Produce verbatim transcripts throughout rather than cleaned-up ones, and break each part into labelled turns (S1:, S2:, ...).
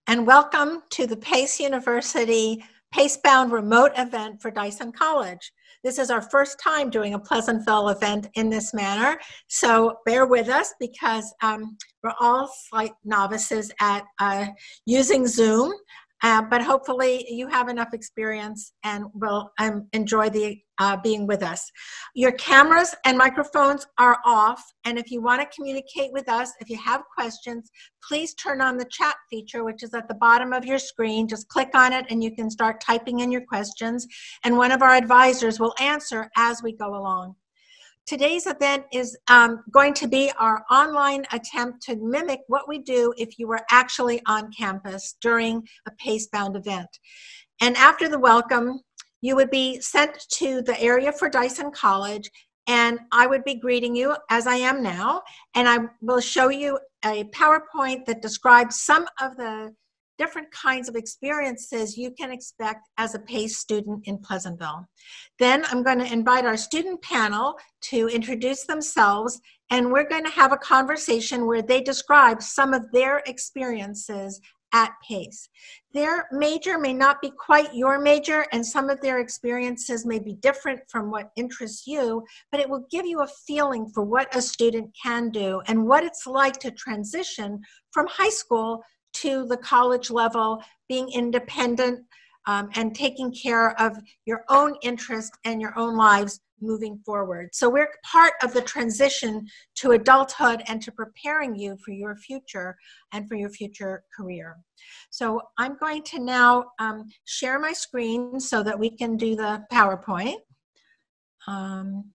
S1: and welcome to the Pace University Pacebound remote event for Dyson College. This is our first time doing a Pleasantville event in this manner, so bear with us because um, we're all slight novices at uh, using Zoom, uh, but hopefully you have enough experience and will um, enjoy the uh, being with us. Your cameras and microphones are off, and if you want to communicate with us, if you have questions, please turn on the chat feature, which is at the bottom of your screen. Just click on it and you can start typing in your questions, and one of our advisors will answer as we go along. Today's event is um, going to be our online attempt to mimic what we do if you were actually on campus during a Pacebound event. And after the welcome, you would be sent to the area for Dyson College, and I would be greeting you as I am now, and I will show you a PowerPoint that describes some of the different kinds of experiences you can expect as a PACE student in Pleasantville. Then I'm going to invite our student panel to introduce themselves, and we're going to have a conversation where they describe some of their experiences at PACE. Their major may not be quite your major, and some of their experiences may be different from what interests you, but it will give you a feeling for what a student can do and what it's like to transition from high school to the college level, being independent um, and taking care of your own interest and your own lives moving forward. So we're part of the transition to adulthood and to preparing you for your future and for your future career. So I'm going to now um, share my screen so that we can do the PowerPoint. Um,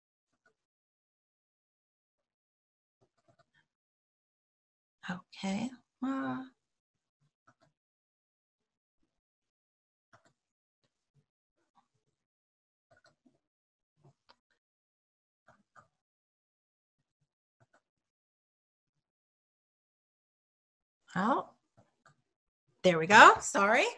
S1: okay. Uh, Oh, there we go. Sorry.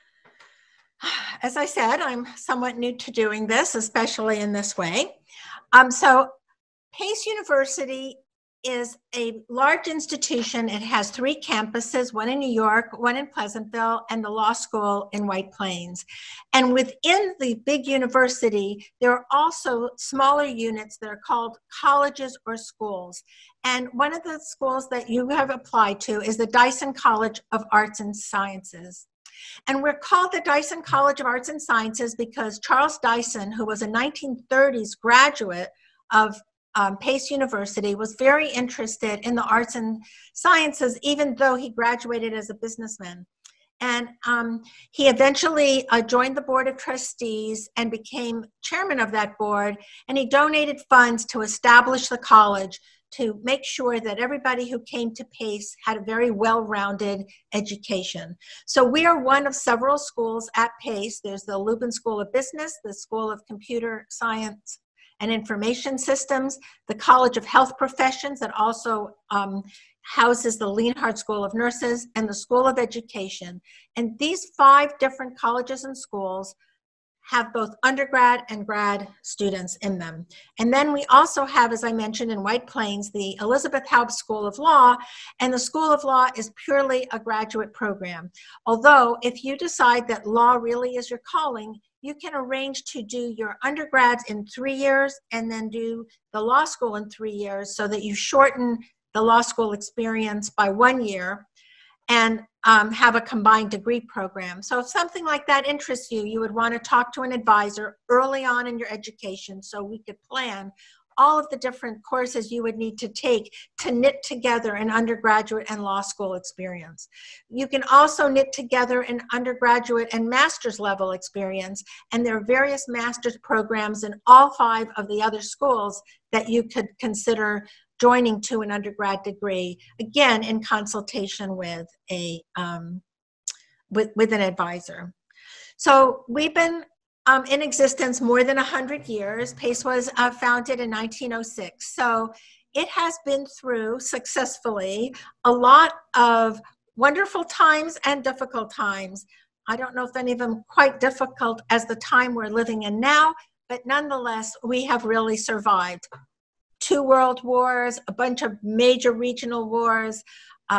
S1: As I said, I'm somewhat new to doing this, especially in this way. Um, so Pace University is a large institution. It has three campuses, one in New York, one in Pleasantville, and the law school in White Plains. And within the big university, there are also smaller units that are called colleges or schools. And one of the schools that you have applied to is the Dyson College of Arts and Sciences. And we're called the Dyson College of Arts and Sciences because Charles Dyson, who was a nineteen thirties graduate of Um, Pace University, was very interested in the arts and sciences, even though he graduated as a businessman. And um, he eventually uh, joined the Board of Trustees and became chairman of that board, and he donated funds to establish the college to make sure that everybody who came to Pace had a very well-rounded education. So we are one of several schools at Pace. There's the Lubin School of Business, the School of Computer Science and Information Systems, the College of Health Professions that also um, houses the Lienhardt School of Nurses, and the School of Education. And these five different colleges and schools have both undergrad and grad students in them. And then we also have, as I mentioned, in White Plains, the Elizabeth Haub School of Law, and the School of Law is purely a graduate program. Although, if you decide that law really is your calling, you can arrange to do your undergrads in three years and then do the law school in three years so that you shorten the law school experience by one year and um, have a combined degree program. So if something like that interests you, you would want to talk to an advisor early on in your education so we could plan all of the different courses you would need to take to knit together an undergraduate and law school experience. You can also knit together an undergraduate and master's level experience, and there are various master's programs in all five of the other schools that you could consider joining to an undergrad degree, again, in consultation with, a, um, with, with an advisor. So we've been Um, in existence more than one hundred years. Pace was uh, founded in nineteen oh six. So it has been through successfully a lot of wonderful times and difficult times. I don't know if any of them quite difficult as the time we're living in now, but nonetheless, we have really survived. Two world wars, a bunch of major regional wars, um,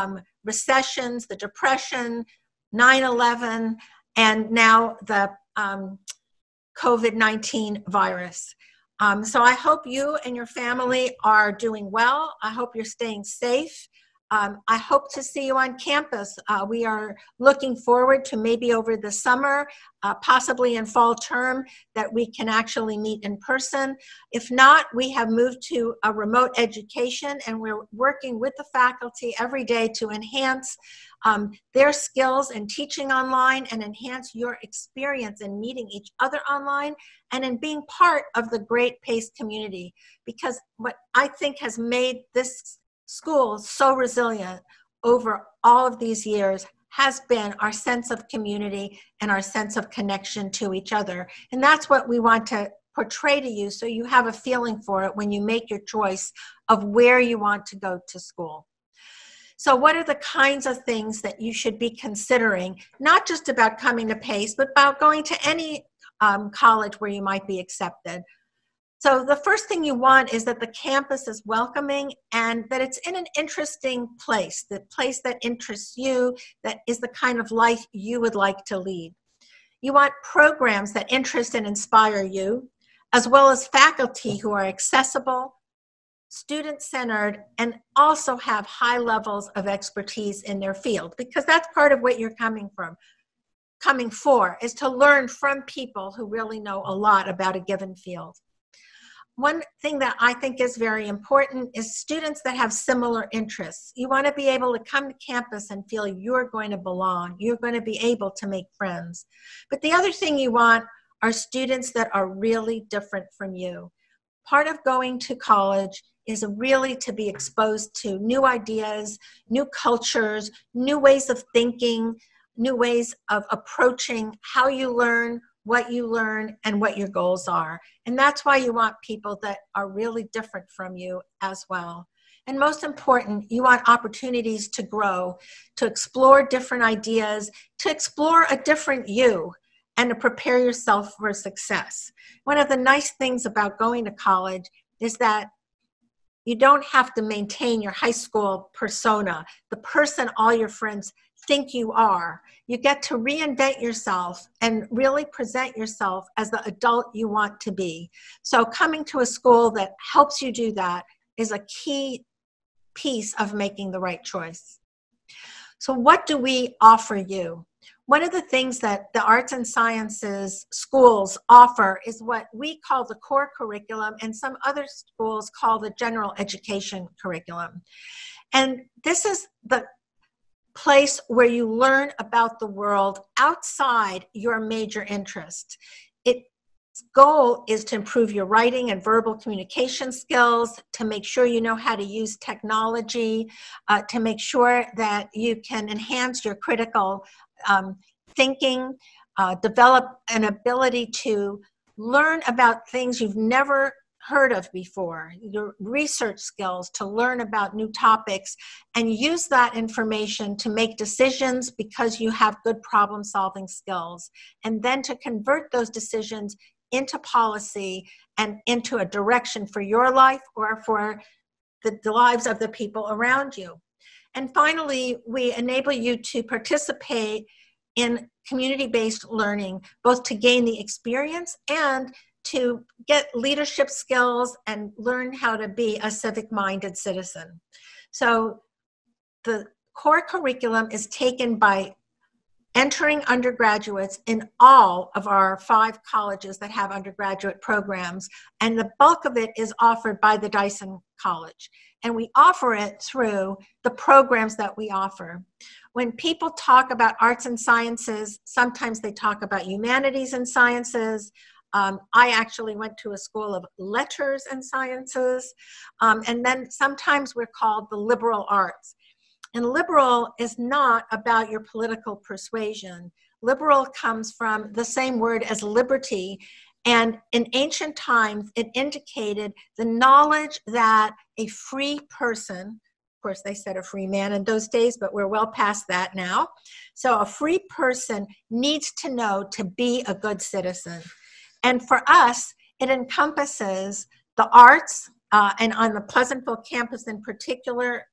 S1: recessions, the Depression, nine eleven, and now the um, COVID nineteen virus. Um, so I hope you and your family are doing well. I hope you're staying safe. Um, I hope to see you on campus. Uh, we are looking forward to maybe over the summer, uh, possibly in fall term, that we can actually meet in person. If not, we have moved to a remote education, and we're working with the faculty every day to enhance um, their skills in teaching online and enhance your experience in meeting each other online and in being part of the great PACE community. Because what I think has made this school so resilient over all of these years has been our sense of community and our sense of connection to each other. And that's what we want to portray to you, so you have a feeling for it when you make your choice of where you want to go to school. So what are the kinds of things that you should be considering, not just about coming to PACE, but about going to any um, college where you might be accepted? So the first thing you want is that the campus is welcoming and that it's in an interesting place, the place that interests you, that is the kind of life you would like to lead. You want programs that interest and inspire you, as well as faculty who are accessible, student-centered, and also have high levels of expertise in their field, because that's part of what you're coming from, coming for, is to learn from people who really know a lot about a given field. One thing that I think is very important is students that have similar interests. You want to be able to come to campus and feel you're going to belong. You're going to be able to make friends. But the other thing you want are students that are really different from you. Part of going to college is really to be exposed to new ideas, new cultures, new ways of thinking, new ways of approaching how you learn, what you learn, and what your goals are. And that's why you want people that are really different from you as well. And most important, you want opportunities to grow, to explore different ideas, to explore a different you, and to prepare yourself for success. One of the nice things about going to college is that you don't have to maintain your high school persona, the person all your friends think you are. You get to reinvent yourself and really present yourself as the adult you want to be. So coming to a school that helps you do that is a key piece of making the right choice. So what do we offer you? One of the things that the arts and sciences schools offer is what we call the core curriculum, and some other schools call the general education curriculum. And this is the place where you learn about the world outside your major interest. Its goal is to improve your writing and verbal communication skills, to make sure you know how to use technology, uh, to make sure that you can enhance your critical um, thinking, uh, develop an ability to learn about things you've never heard of before, your research skills to learn about new topics, and use that information to make decisions because you have good problem solving skills, and then to convert those decisions into policy and into a direction for your life or for the, the lives of the people around you. And finally, we enable you to participate in community-based learning, both to gain the experience and to get leadership skills and learn how to be a civic-minded citizen. So the core curriculum is taken by entering undergraduates in all of our five colleges that have undergraduate programs, and the bulk of it is offered by the Dyson College. And we offer it through the programs that we offer. When people talk about arts and sciences, sometimes they talk about humanities and sciences. Um, I actually went to a school of letters and sciences. Um, and then sometimes we're called the liberal arts. And liberal is not about your political persuasion. Liberal comes from the same word as liberty. And in ancient times, it indicated the knowledge that a free person, of course they said a free man in those days, but we're well past that now. So a free person needs to know to be a good citizen. And for us, it encompasses the arts, uh, and on the Pleasantville campus in particular,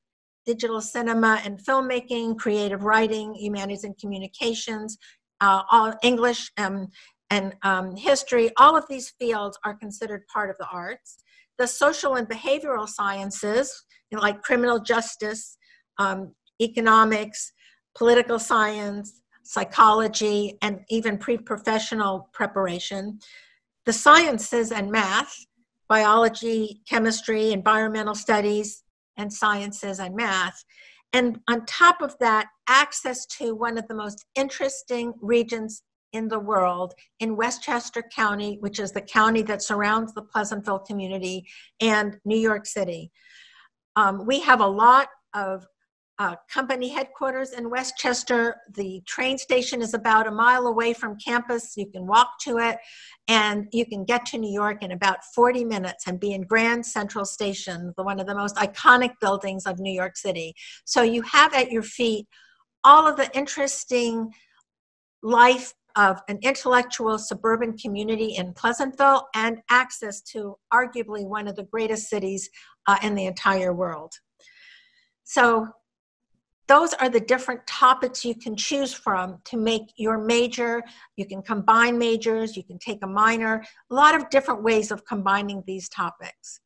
S1: digital cinema and filmmaking, creative writing, humanities and communications, uh, all English um, and um, history. All of these fields are considered part of the arts. The social and behavioral sciences, you know, like criminal justice, um, economics, political science, psychology, and even pre-professional preparation. The sciences and math, biology, chemistry, environmental studies, and sciences and math. And on top of that, access to one of the most interesting regions in the world, in Westchester County, which is the county that surrounds the Pleasantville community, and New York City. Um, we have a lot of uh, company headquarters in Westchester. The train station is about a mile away from campus. You can walk to it, and you can get to New York in about forty minutes and be in Grand Central Station, the one of the most iconic buildings of New York City. So you have at your feet all of the interesting life of an intellectual suburban community in Pleasantville, and access to arguably one of the greatest cities uh, in the entire world. So those are the different topics you can choose from to make your major. You can combine majors, you can take a minor, a lot of different ways of combining these topics.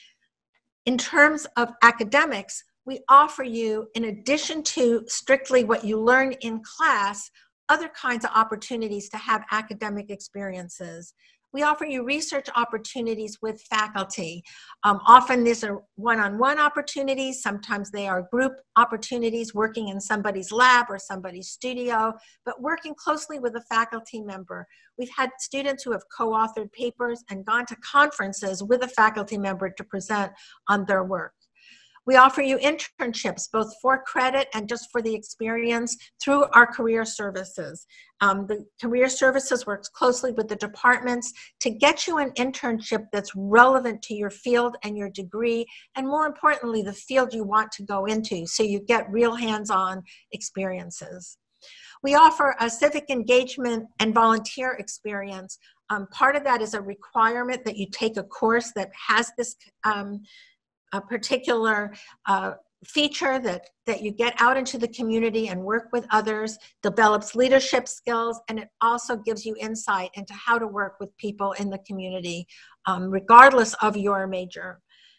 S1: In terms of academics, we offer you, in addition to strictly what you learn in class, other kinds of opportunities to have academic experiences. We offer you research opportunities with faculty. Um, often these are one-on-one opportunities. Sometimes they are group opportunities, working in somebody's lab or somebody's studio, but working closely with a faculty member. We've had students who have co-authored papers and gone to conferences with a faculty member to present on their work. We offer you internships, both for credit and just for the experience, through our career services. Um, the career services works closely with the departments to get you an internship that's relevant to your field and your degree, and more importantly, the field you want to go into, so you get real hands-on experiences. We offer a civic engagement and volunteer experience. Um, part of that is a requirement that you take a course that has this um, a particular uh, feature that, that you get out into the community and work with others, develops leadership skills, and it also gives you insight into how to work with people in the community, um, regardless of your major.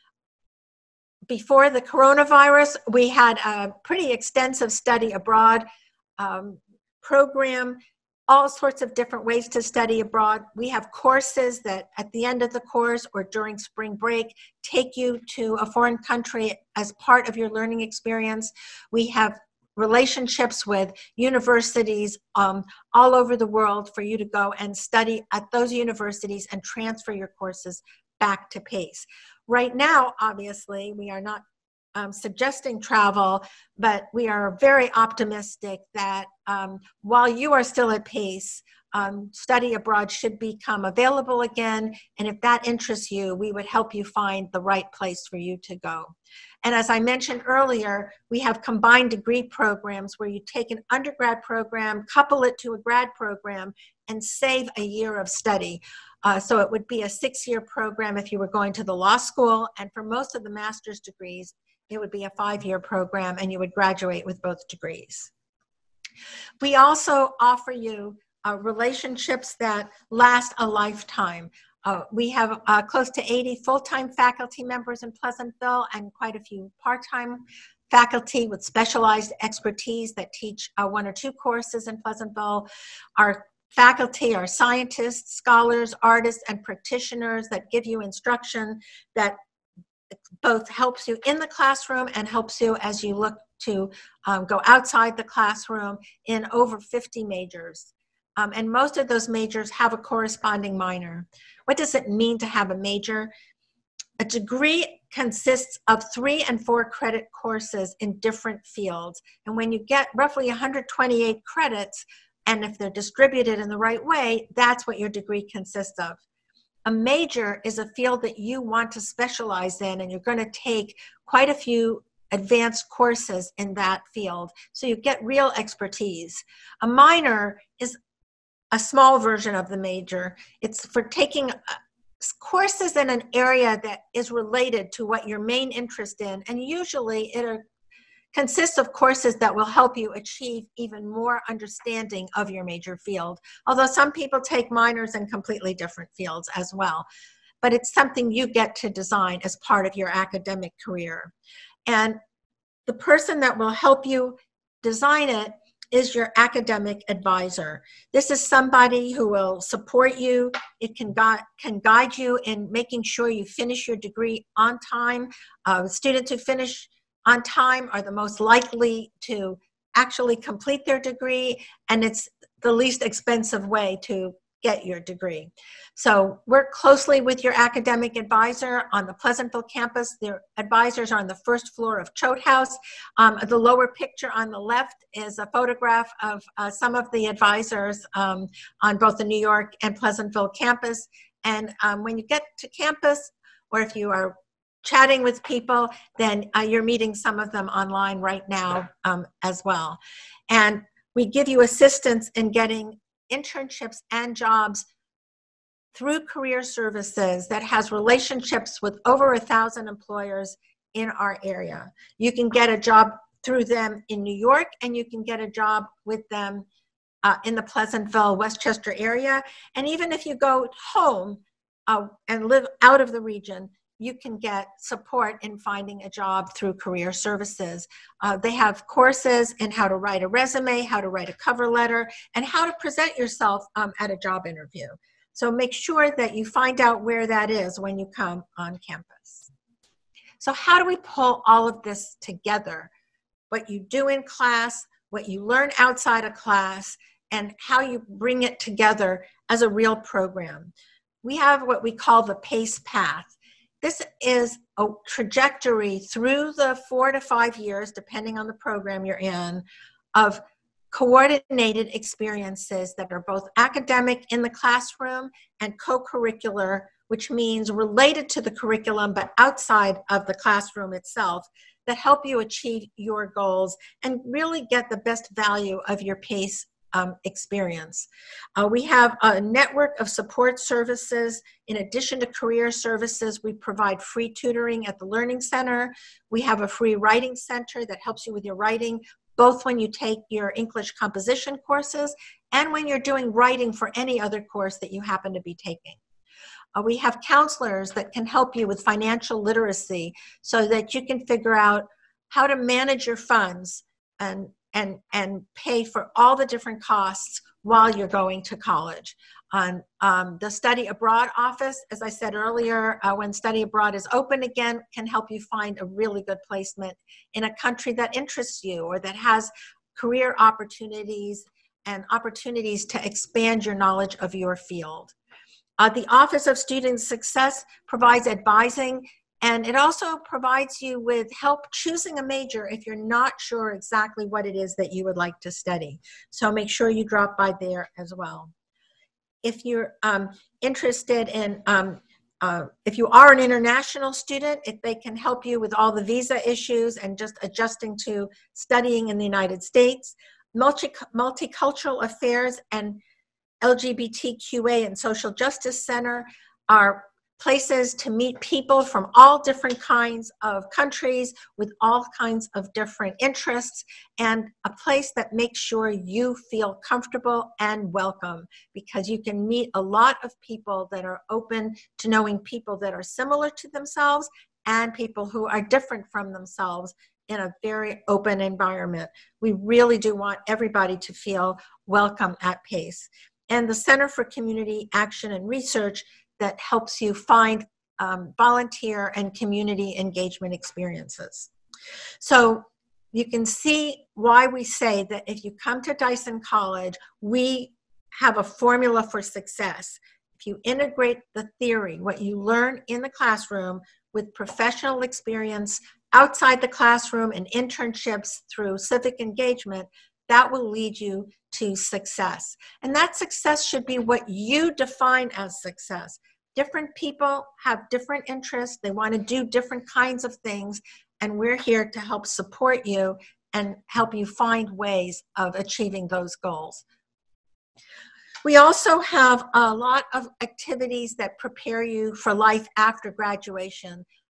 S1: Before the coronavirus, we had a pretty extensive study abroad um, program, all sorts of different ways to study abroad. We have courses that at the end of the course or during spring break take you to a foreign country as part of your learning experience. We have relationships with universities um, all over the world for you to go and study at those universities and transfer your courses back to PACE. Right now, obviously, we are not Um, suggesting travel, but we are very optimistic that um, while you are still at PACE, um, study abroad should become available again. And if that interests you, we would help you find the right place for you to go. And as I mentioned earlier, we have combined degree programs where you take an undergrad program, couple it to a grad program, and save a year of study. Uh, so it would be a six-year program if you were going to the law school, and for most of the master's degrees, it would be a five-year program and you would graduate with both degrees. We also offer you uh, relationships that last a lifetime. Uh, we have uh, close to eighty full-time faculty members in Pleasantville and quite a few part-time faculty with specialized expertise that teach uh, one or two courses in Pleasantville. Our faculty are scientists, scholars, artists, and practitioners that give you instruction that both helps you in the classroom and helps you as you look to um, go outside the classroom in over fifty majors. Um, and most of those majors have a corresponding minor. What does it mean to have a major? A degree consists of three and four credit courses in different fields. And when you get roughly one hundred twenty-eight credits, and if they're distributed in the right way, that's what your degree consists of. A major is a field that you want to specialize in, and you're going to take quite a few advanced courses in that field, so you get real expertise. A minor is a small version of the major. It's for taking courses in an area that is related to what your main interest in, and usually it are consists of courses that will help you achieve even more understanding of your major field, although some people take minors in completely different fields as well. But it's something you get to design as part of your academic career. And the person that will help you design it is your academic advisor. This is somebody who will support you. It can, gu can guide you in making sure you finish your degree on time. Uh, students who finish on time are the most likely to actually complete their degree, and it's the least expensive way to get your degree. So work closely with your academic advisor on the Pleasantville campus. Their advisors are on the first floor of Choate House. Um, the lower picture on the left is a photograph of uh, some of the advisors um, on both the New York and Pleasantville campus. And um, when you get to campus, or if you are chatting with people, then uh, you're meeting some of them online right now um, as well. And we give you assistance in getting internships and jobs through career services that has relationships with over a thousand employers in our area. You can get a job through them in New York, and you can get a job with them uh, in the Pleasantville, Westchester area. And even if you go home uh, and live out of the region, you can get support in finding a job through career services. Uh, they have courses in how to write a resume, how to write a cover letter, and how to present yourself um, at a job interview. So make sure that you find out where that is when you come on campus. So how do we pull all of this together? What you do in class, what you learn outside of class, and how you bring it together as a real program. We have what we call the PACE path. This is a trajectory through the four to five years, depending on the program you're in, of coordinated experiences that are both academic in the classroom and co-curricular, which means related to the curriculum but outside of the classroom itself, that help you achieve your goals and really get the best value of your PACE Um, experience. Uh, we have a network of support services. In addition to career services, we provide free tutoring at the Learning Center. We have a free writing center that helps you with your writing, both when you take your English composition courses and when you're doing writing for any other course that you happen to be taking. Uh, we have counselors that can help you with financial literacy so that you can figure out how to manage your funds and and, and pay for all the different costs while you're going to college. On um, the Study Abroad office, as I said earlier, uh, when Study Abroad is open again, can help you find a really good placement in a country that interests you or that has career opportunities and opportunities to expand your knowledge of your field. Uh, the Office of Student Success provides advising, and it also provides you with help choosing a major if you're not sure exactly what it is that you would like to study. So make sure you drop by there as well. If you're um, interested in, um, uh, if you are an international student, if they can help you with all the visa issues and just adjusting to studying in the United States. Multi Multicultural Affairs and L G B T Q A and Social Justice Center are places to meet people from all different kinds of countries with all kinds of different interests, and a place that makes sure you feel comfortable and welcome, because you can meet a lot of people that are open to knowing people that are similar to themselves and people who are different from themselves in a very open environment. We really do want everybody to feel welcome at PACE. And the Center for Community Action and Research that helps you find um, volunteer and community engagement experiences. So you can see why we say that if you come to Dyson College, we have a formula for success. If you integrate the theory, what you learn in the classroom, with professional experience outside the classroom and internships through civic engagement, that will lead you to success. And that success should be what you define as success. Different people have different interests. They want to do different kinds of things, and we're here to help support you and help you find ways of achieving those goals. We also have a lot of activities that prepare you for life after graduation.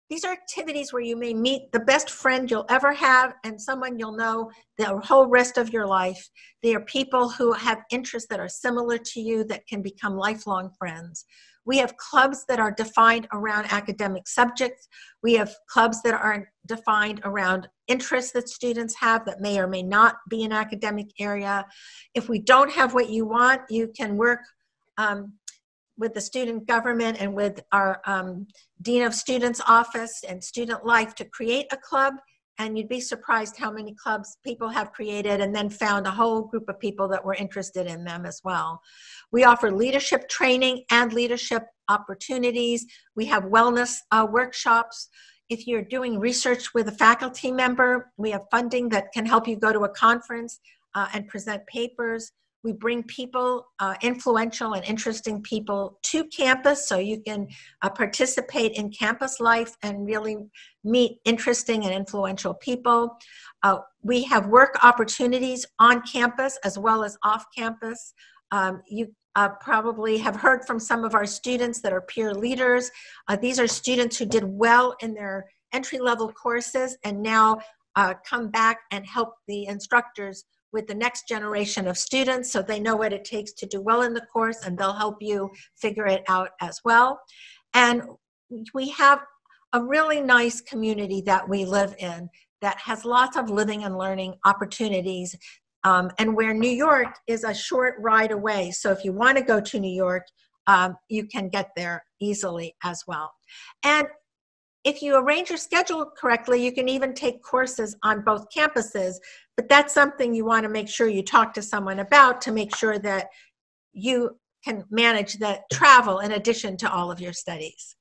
S1: These are activities where you may meet the best friend you'll ever have and someone you'll know the whole rest of your life. They are people who have interests that are similar to you that can become lifelong friends. We have clubs that are defined around academic subjects. We have clubs that are defined around interests that students have that may or may not be an academic area. If we don't have what you want, you can work um, with the student government and with our um, Dean of Students office and Student Life to create a club, and you'd be surprised how many clubs people have created and then found a whole group of people that were interested in them as well. We offer leadership training and leadership opportunities. We have wellness uh, workshops. If you're doing research with a faculty member, we have funding that can help you go to a conference uh, and present papers. We bring people, uh, influential and interesting people to campus so you can uh, participate in campus life and really meet interesting and influential people. Uh, we have work opportunities on campus as well as off campus. Um, you uh, probably have heard from some of our students that are peer leaders. Uh, these are students who did well in their entry-level courses and now uh, come back and help the instructors with the next generation of students so they know what it takes to do well in the course, and they'll help you figure it out as well. And we have a really nice community that we live in that has lots of living and learning opportunities, um, and where New York is a short ride away. So if you want to go to New York, um, you can get there easily as well. And if you arrange your schedule correctly, you can even take courses on both campuses, but that's something you want to make sure you talk to someone about to make sure that you can manage that travel in addition to all of your studies.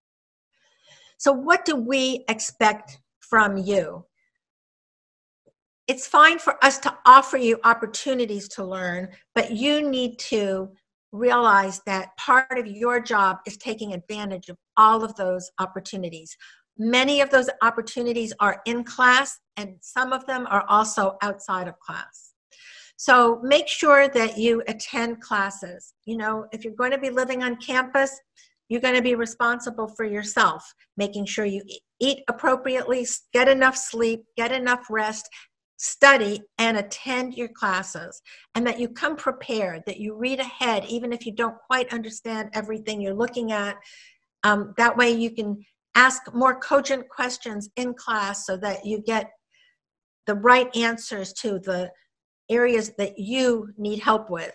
S1: So what do we expect from you? It's fine for us to offer you opportunities to learn, but you need to realize that part of your job is taking advantage of all of those opportunities. Many of those opportunities are in class, and some of them are also outside of class. So make sure that you attend classes. You know, if you're going to be living on campus, you're going to be responsible for yourself, making sure you eat appropriately, get enough sleep, get enough rest, study and attend your classes, and that you come prepared, that you read ahead even if you don't quite understand everything you're looking at. Um, that way you can ask more cogent questions in class so that you get the right answers to the areas that you need help with.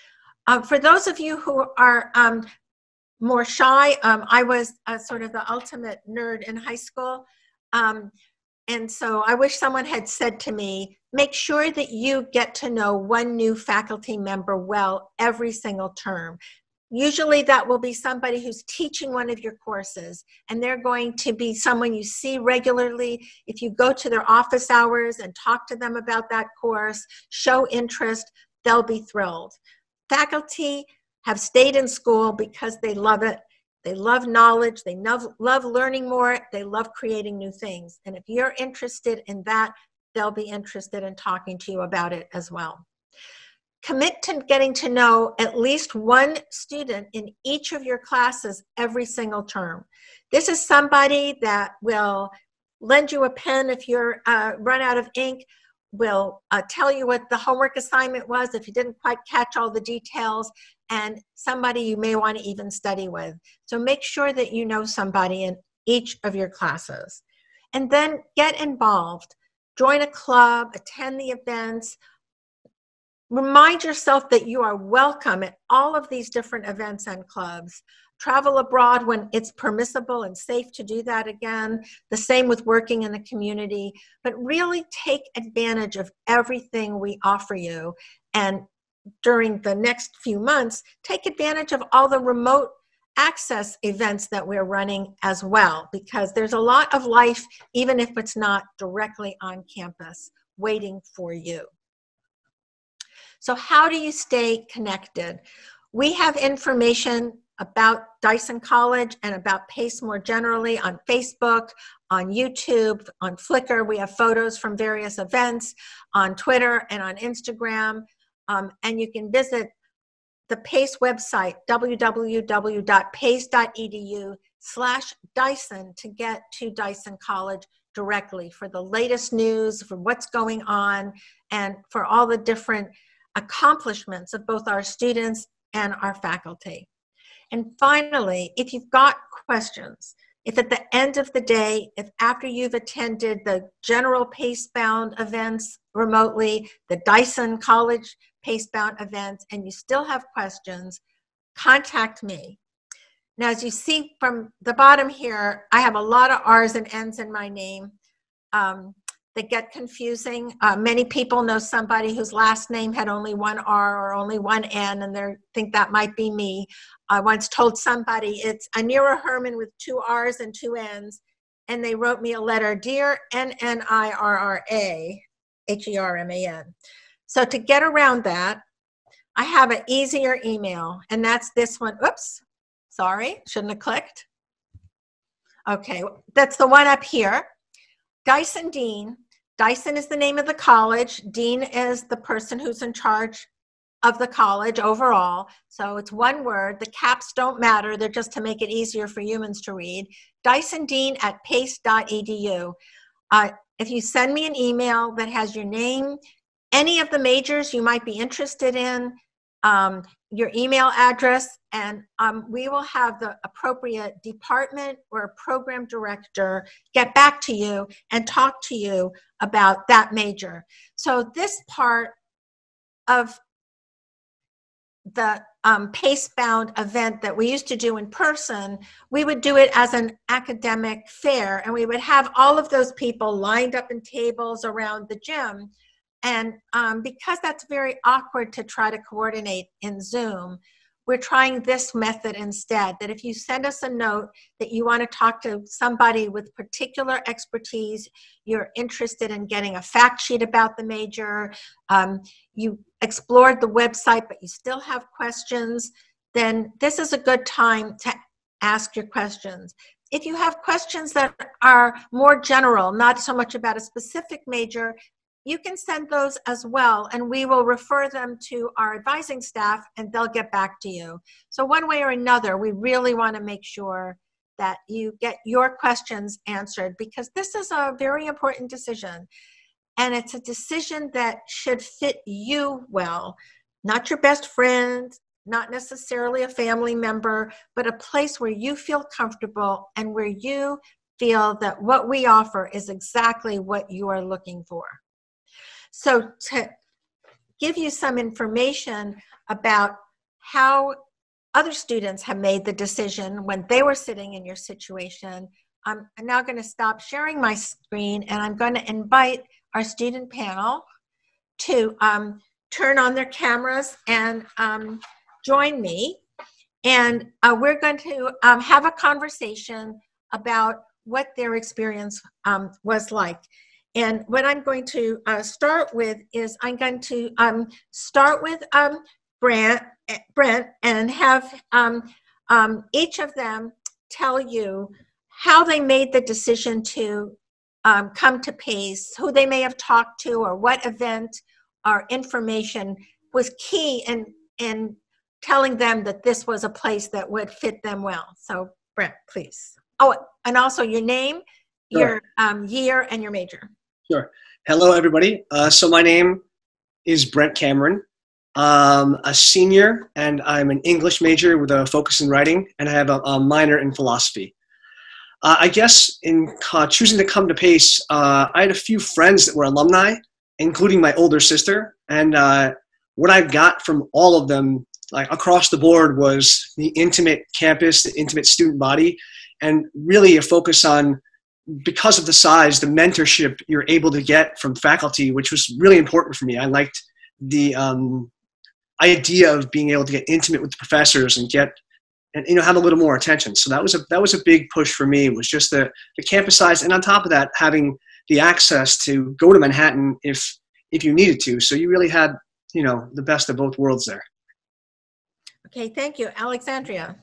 S1: Uh, for those of you who are um, more shy, um, I was uh, sort of the ultimate nerd in high school. Um, And so I wish someone had said to me, make sure that you get to know one new faculty member well every single term. Usually that will be somebody who's teaching one of your courses, and they're going to be someone you see regularly. If you go to their office hours and talk to them about that course, show interest, they'll be thrilled. Faculty have stayed in school because they love it. They love knowledge, they love, love learning more, they love creating new things. And if you're interested in that, they'll be interested in talking to you about it as well. Commit to getting to know at least one student in each of your classes every single term. This is somebody that will lend you a pen if you're uh, run out of ink, will uh, tell you what the homework assignment was if you didn't quite catch all the details, and somebody you may want to even study with. So make sure that you know somebody in each of your classes. And then get involved. Join a club, attend the events. Remind yourself that you are welcome at all of these different events and clubs. Travel abroad when it's permissible and safe to do that again. The same with working in the community. But really take advantage of everything we offer you. And during the next few months, take advantage of all the remote access events that we're running as well, because there's a lot of life, even if it's not directly on campus, waiting for you. So how do you stay connected? We have information about Dyson College and about PACE more generally on Facebook, on YouTube, on Flickr. We have photos from various events on Twitter and on Instagram. Um, and you can visit the PACE website, w w w dot pace dot e d u slash Dyson to get to Dyson College directly for the latest news, for what's going on, and for all the different accomplishments of both our students and our faculty. And finally, if you've got questions, if at the end of the day, if after you've attended the general Pacebound events remotely, the Dyson College Pacebound events, and you still have questions, contact me. Now, as you see from the bottom here, I have a lot of R's and N's in my name um, that get confusing. Uh, many people know somebody whose last name had only one R or only one N, and they think that might be me. I once told somebody it's Anira Herman with two R's and two N's, and they wrote me a letter, Dear N N I R R A, H E R M A N. So to get around that, I have an easier email, and that's this one. Oops, sorry, shouldn't have clicked. Okay, that's the one up here. Dyson Dean. Dyson is the name of the college. Dean is the person who's in charge of the college overall. So it's one word. The caps don't matter. They're just to make it easier for humans to read. Dyson Dean at pace dot E D U. Uh, if you send me an email that has your name, any of the majors you might be interested in, um, your email address, and um, we will have the appropriate department or program director get back to you and talk to you about that major. So this part of the um, Pacebound event that we used to do in person, we would do it as an academic fair, and we would have all of those people lined up in tables around the gym. And um, because that's very awkward to try to coordinate in Zoom, we're trying this method instead, that if you send us a note that you want to talk to somebody with particular expertise, you're interested in getting a fact sheet about the major, um, you explored the website but you still have questions, then this is a good time to ask your questions. If you have questions that are more general, not so much about a specific major, you can send those as well, and we will refer them to our advising staff and they'll get back to you. So one way or another, we really want to make sure that you get your questions answered, because this is a very important decision. And it's a decision that should fit you well, not your best friend, not necessarily a family member, but a place where you feel comfortable and where you feel that what we offer is exactly what you are looking for. So to give you some information about how other students have made the decision when they were sitting in your situation, I'm now going to stop sharing my screen, and I'm going to invite our student panel to um, turn on their cameras and um, join me. And uh, we're going to um, have a conversation about what their experience um, was like. And what I'm going to uh, start with is I'm going to um, start with um, Brent, Brent and have um, um, each of them tell you how they made the decision to um, come to PACE, who they may have talked to, or what event or information was key in, in telling them that this was a place that would fit them well. So Brent, please. Oh, and also your name,
S2: Sure.
S1: your um, year, and your major.
S2: Sure. Hello, everybody. Uh, so my name is Brent Cameron. I'm a senior, and I'm an English major with a focus in writing, and I have a, a minor in philosophy. Uh, I guess in uh, choosing to come to PACE, uh, I had a few friends that were alumni, including my older sister, and uh, what I got from all of them, like across the board, was the intimate campus, the intimate student body, and really a focus on, because of the size, the mentorship you're able to get from faculty, which was really important for me. I liked the um, idea of being able to get intimate with the professors and get, and you know, have a little more attention. So that was a that was a big push for me. Was just the the campus size, and on top of that, having the access to go to Manhattan if if you needed to. So you really had, you know, the best of both worlds there.
S1: Okay, thank you, Alexandria.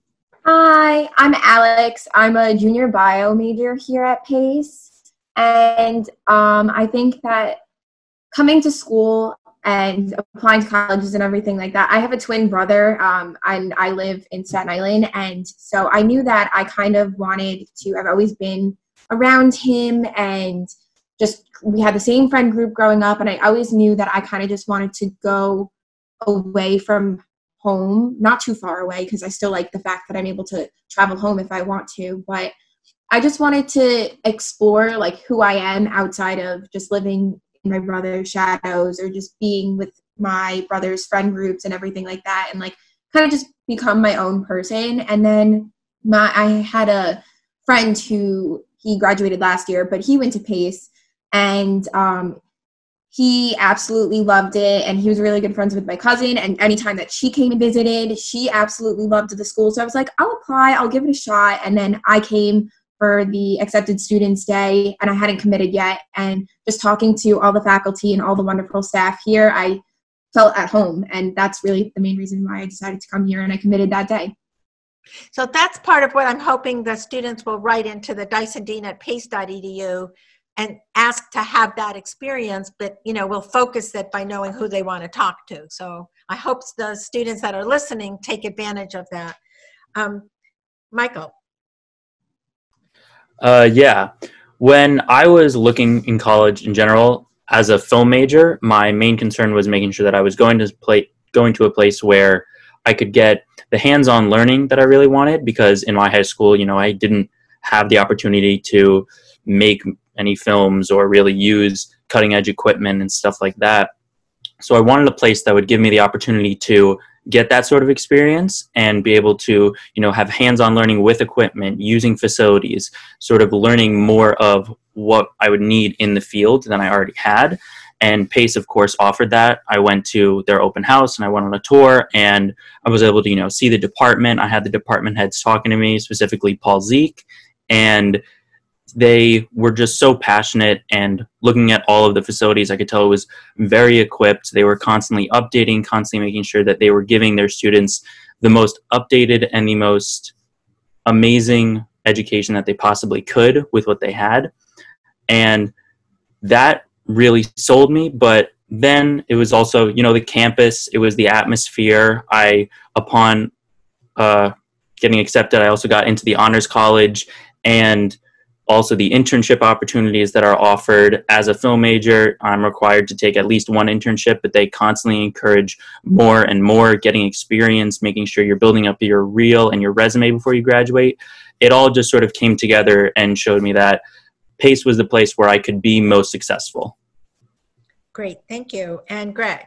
S3: Hi, I'm Alex. I'm a junior bio major here at PACE. And um, I think that coming to school and applying to colleges and everything like that. I have a twin brother, um, and I live in Staten Island. And so I knew that I kind of wanted to, I've always been around him, and just, we had the same friend group growing up. And I always knew that I kind of just wanted to go away from home, not too far away, because I still like the fact that I'm able to travel home if I want to. But I just wanted to explore like who I am outside of just living my brother's shadows, or just being with my brother's friend groups and everything like that, and like kind of just become my own person. And then my I had a friend who, he graduated last year, but he went to Pace, and um he absolutely loved it, and he was really good friends with my cousin, and anytime that she came and visited, she absolutely loved the school. So I was like, I'll apply, I'll give it a shot. And then I came for the Accepted Students Day, and I hadn't committed yet. And just talking to all the faculty and all the wonderful staff here, I felt at home. And that's really the main reason why I decided to come here, and I committed that day.
S1: So that's part of what I'm hoping the students will write into the Dyson Dean at pace dot e d u and ask to have that experience, but, you know, we'll focus it by knowing who they want to talk to. So I hope the students that are listening take advantage of that. Um, Michael.
S4: Uh, yeah. When I was looking in college in general, as a film major, my main concern was making sure that I was going to play, going to a place where I could get the hands-on learning that I really wanted, because in my high school, you know, I didn't have the opportunity to make any films or really use cutting-edge equipment and stuff like that. So I wanted a place that would give me the opportunity to get that sort of experience and be able to, you know, have hands-on learning with equipment, using facilities, sort of learning more of what I would need in the field than I already had. And Pace, of course, offered that. I went to their open house and I went on a tour, and I was able to, you know, see the department. I had the department heads talking to me, specifically Paul Zeke, and they were just so passionate, and looking at all of the facilities, I could tell it was very equipped. They were constantly updating, constantly making sure that they were giving their students the most updated and the most amazing education that they possibly could with what they had. And that really sold me. But then it was also, you know, the campus, it was the atmosphere. I, upon uh, getting accepted, I also got into the honors college, and also the internship opportunities that are offered. As a film major, I'm required to take at least one internship, but they constantly encourage more and more, getting experience, making sure you're building up your reel and your resume before you graduate. It all just sort of came together and showed me that Pace was the place where I could be most successful.
S1: Great, thank you. And Greg.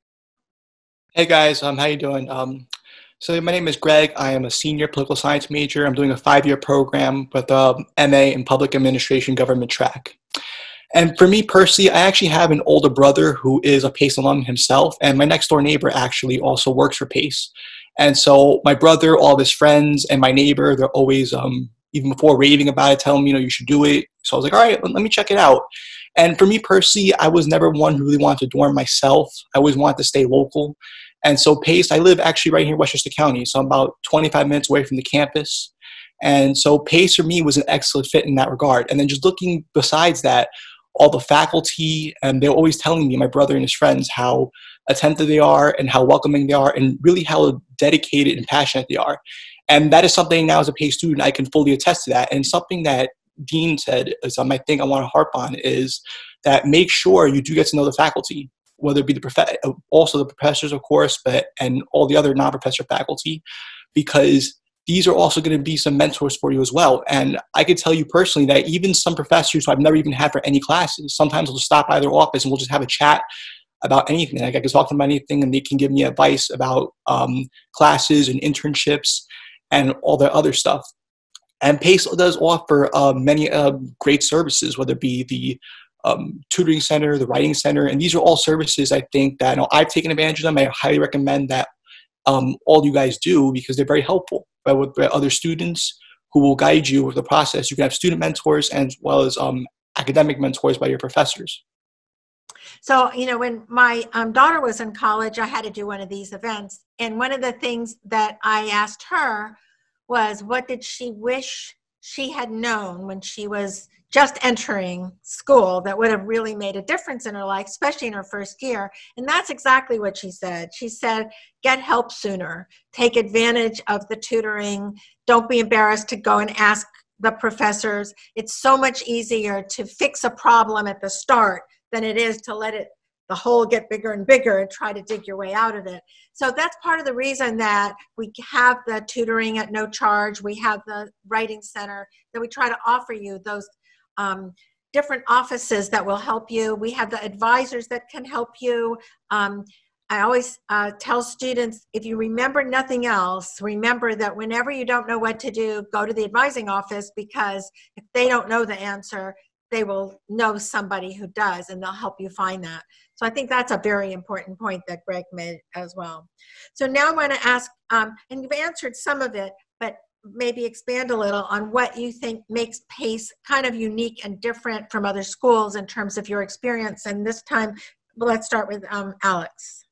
S5: Hey guys, um, how you doing? Um, So my name is Greg. I am a senior political science major. I'm doing a five-year program with a M A in public administration government track. And for me personally, I actually have an older brother who is a Pace alum himself, and my next door neighbor actually also works for Pace. And so my brother, all of his friends, and my neighbor, they're always, um, even before raving about it, telling me, you know, you should do it. So I was like, all right, let me check it out. And for me personally, I was never one who really wanted to dorm myself. I always wanted to stay local. And so Pace, I live actually right here in Westchester County, so I'm about twenty-five minutes away from the campus. And so Pace for me was an excellent fit in that regard. And then just looking besides that, all the faculty, and they're always telling me, my brother and his friends, how attentive they are and how welcoming they are, and really how dedicated and passionate they are. And that is something now as a Pace student, I can fully attest to that. And something that Dean said, is um, I think I want to harp on, is that make sure you do get to know the faculty, whether it be the prof- also the professors, of course, but and all the other non-professor faculty, because these are also going to be some mentors for you as well. And I could tell you personally that even some professors who I've never even had for any classes, sometimes we'll stop by their office and we'll just have a chat about anything. Like I can talk to them about anything, and they can give me advice about um, classes and internships and all the other stuff. And Pace does offer uh, many uh, great services, whether it be the Um, tutoring center, the writing center, and these are all services I think that, you know, I've taken advantage of them. I highly recommend that um, all you guys do, because they're very helpful. But with other students who will guide you with the process, you can have student mentors as well as um, academic mentors by your professors.
S1: So, you know, when my um, daughter was in college, I had to do one of these events. And one of the things that I asked her was, what did she wish she had known when she was just entering school that would have really made a difference in her life, especially in her first year. And that's exactly what she said. She said, get help sooner, take advantage of the tutoring. Don't be embarrassed to go and ask the professors. It's so much easier to fix a problem at the start than it is to let it the hole get bigger and bigger and try to dig your way out of it. So that's part of the reason that we have the tutoring at no charge. We have the writing center, that we try to offer you those um, different offices that will help you. We have the advisors that can help you. Um, I always uh, tell students, if you remember nothing else, remember that whenever you don't know what to do, go to the advising office, because if they don't know the answer, they will know somebody who does, and they'll help you find that. So I think that's a very important point that Greg made as well. So now I want to ask, um, and you've answered some of it, but maybe expand a little on what you think makes PACE kind of unique and different from other schools in terms of your experience. And this time, well, let's start with um, Alex.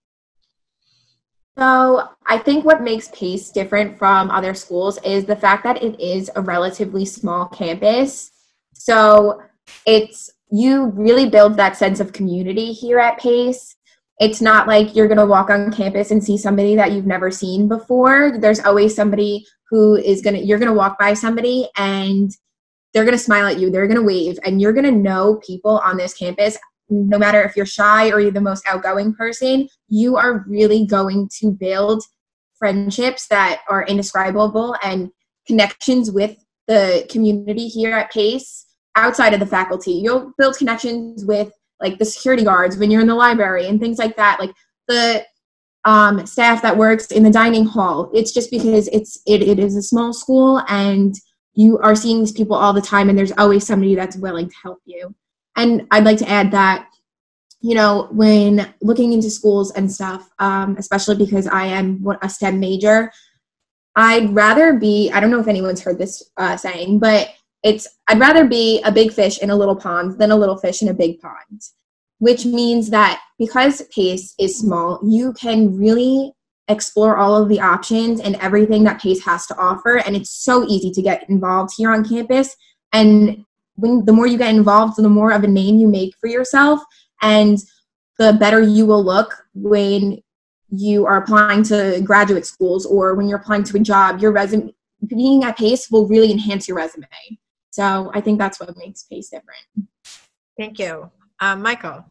S3: So I think what makes PACE different from other schools is the fact that it is a relatively small campus. So it's, you really build that sense of community here at PACE. It's not like you're going to walk on campus and see somebody that you've never seen before. There's always somebody who is going to, you're going to walk by somebody and they're going to smile at you. They're going to wave, and you're going to know people on this campus. No matter if you're shy or you're the most outgoing person, you are really going to build friendships that are indescribable and connections with the community here at PACE outside of the faculty. You'll build connections with like the security guards when you're in the library and things like that, like the um, staff that works in the dining hall. It's just because it's it, it is a small school and you are seeing these people all the time, and there's always somebody that's willing to help you. And I'd like to add that, you know, when looking into schools and stuff, um, especially because I am a STEM major, I'd rather be, I don't know if anyone's heard this uh, saying, but it's, I'd rather be a big fish in a little pond than a little fish in a big pond, which means that because PACE is small, you can really explore all of the options and everything that PACE has to offer. And it's so easy to get involved here on campus. And when the more you get involved, the more of a name you make for yourself, and the better you will look when you are applying to graduate schools or when you're applying to a job. Your resume, being at PACE will really enhance your resume. So I think that's what makes PACE different.
S1: Thank you. Um, Michael.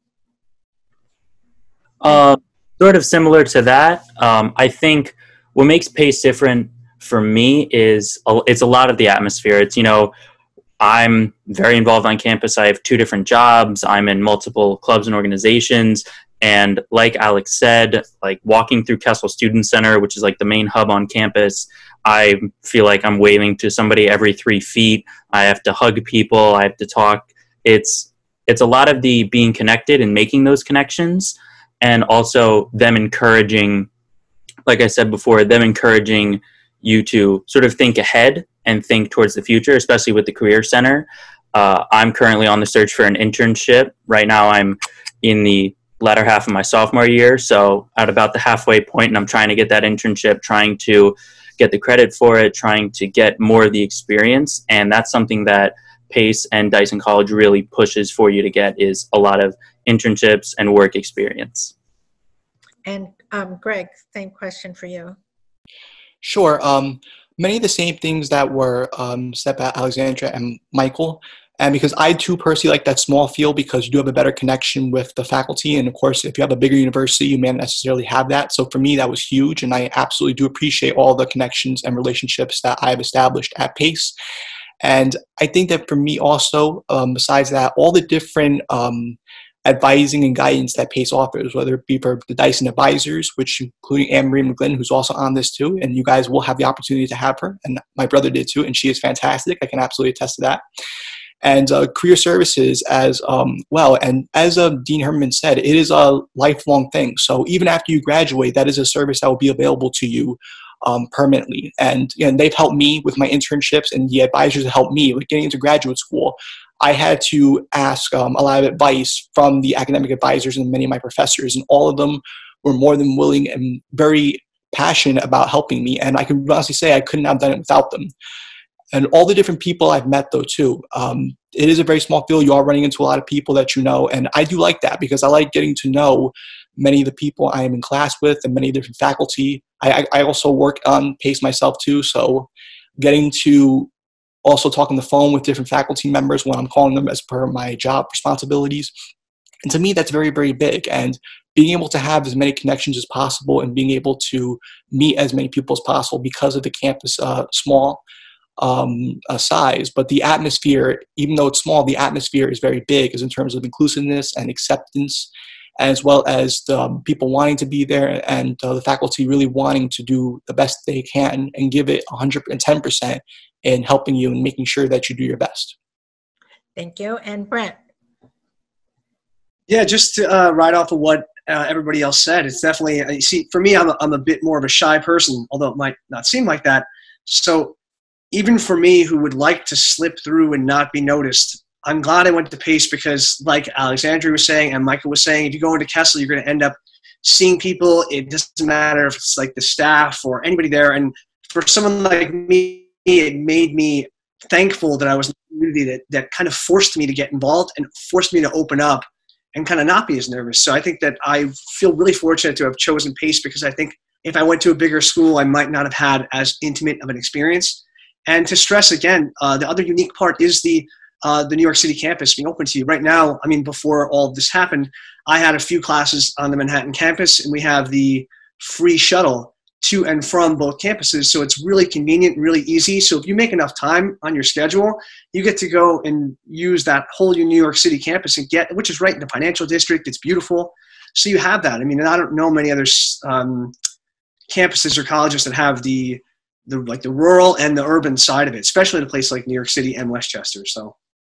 S4: Uh, sort of similar to that. Um, I think what makes PACE different for me is a, it's a lot of the atmosphere. It's, you know, I'm very involved on campus. I have two different jobs. I'm in multiple clubs and organizations. And like Alex said, like walking through Kessel Student Center, which is like the main hub on campus, I feel like I'm waving to somebody every three feet. I have to hug people. I have to talk. It's, it's a lot of the being connected and making those connections, and also them encouraging, like I said before, them encouraging you to sort of think ahead and think towards the future, especially with the Career Center. Uh, I'm currently on the search for an internship. Right now I'm in the latter half of my sophomore year, so at about the halfway point, and I'm trying to get that internship, trying to get the credit for it, trying to get more of the experience. And that's something that PACE and Dyson College really pushes for you to get, is a lot of internships and work experience.
S1: And um, Greg, same question for you.
S5: Sure. Um, many of the same things that were um, said by Alexandra and Michael. And because I too personally like that small feel, because you do have a better connection with the faculty. And of course, if you have a bigger university, you may not necessarily have that. So for me, that was huge. And I absolutely do appreciate all the connections and relationships that I've established at PACE. And I think that for me also, um, besides that, all the different um, advising and guidance that PACE offers, whether it be for the Dyson advisors, which including Anne-Marie McGlynn, who's also on this too, and you guys will have the opportunity to have her, and my brother did too, and she is fantastic. I can absolutely attest to that. And uh, career services as um, well. And as uh, Dean Herman said, it is a lifelong thing. So even after you graduate, that is a service that will be available to you um, permanently. And, and they've helped me with my internships, and the advisors have helped me with getting into graduate school. I had to ask um, a lot of advice from the academic advisors and many of my professors, and all of them were more than willing and very passionate about helping me. And I can honestly say I couldn't have done it without them. And all the different people I've met, though, too, um, it is a very small field. You are running into a lot of people that you know, and I do like that because I like getting to know many of the people I am in class with and many different faculty. I, I also work on PACE myself too, so getting to also talk on the phone with different faculty members when I'm calling them as per my job responsibilities. And to me, that's very, very big. And being able to have as many connections as possible and being able to meet as many people as possible because of the campus uh, small um, uh, size. But the atmosphere, even though it's small, the atmosphere is very big as in terms of inclusiveness and acceptance, as well as the um, people wanting to be there and uh, the faculty really wanting to do the best they can and give it one hundred ten percent in helping you and making sure that you do your best.
S1: Thank you. And Brent?
S2: Yeah, just to uh, ride off of what uh, everybody else said, it's definitely, uh, you see, for me, I'm a, I'm a bit more of a shy person, although it might not seem like that. So even for me, who would like to slip through and not be noticed, I'm glad I went to PACE because, like Alexandria was saying and Michael was saying, if you go into Kessel, you're going to end up seeing people. It doesn't matter if it's like the staff or anybody there. And for someone like me, it made me thankful that I was in a community that, that kind of forced me to get involved and forced me to open up and kind of not be as nervous. So I think that I feel really fortunate to have chosen PACE because I think if I went to a bigger school, I might not have had as intimate of an experience. And to stress again, uh, the other unique part is the uh, the New York City campus being open to you. Right now, I mean, before all of this happened, I had a few classes on the Manhattan campus, and we have the free shuttle to and from both campuses. So it's really convenient, really easy. So if you make enough time on your schedule, you get to go and use that whole New York City campus and get, which is right in the financial district. It's beautiful. So you have that. I mean, and I don't know many other um, campuses or colleges that have the, the, like the rural and the urban side of it, especially in a place like New York City and Westchester. So.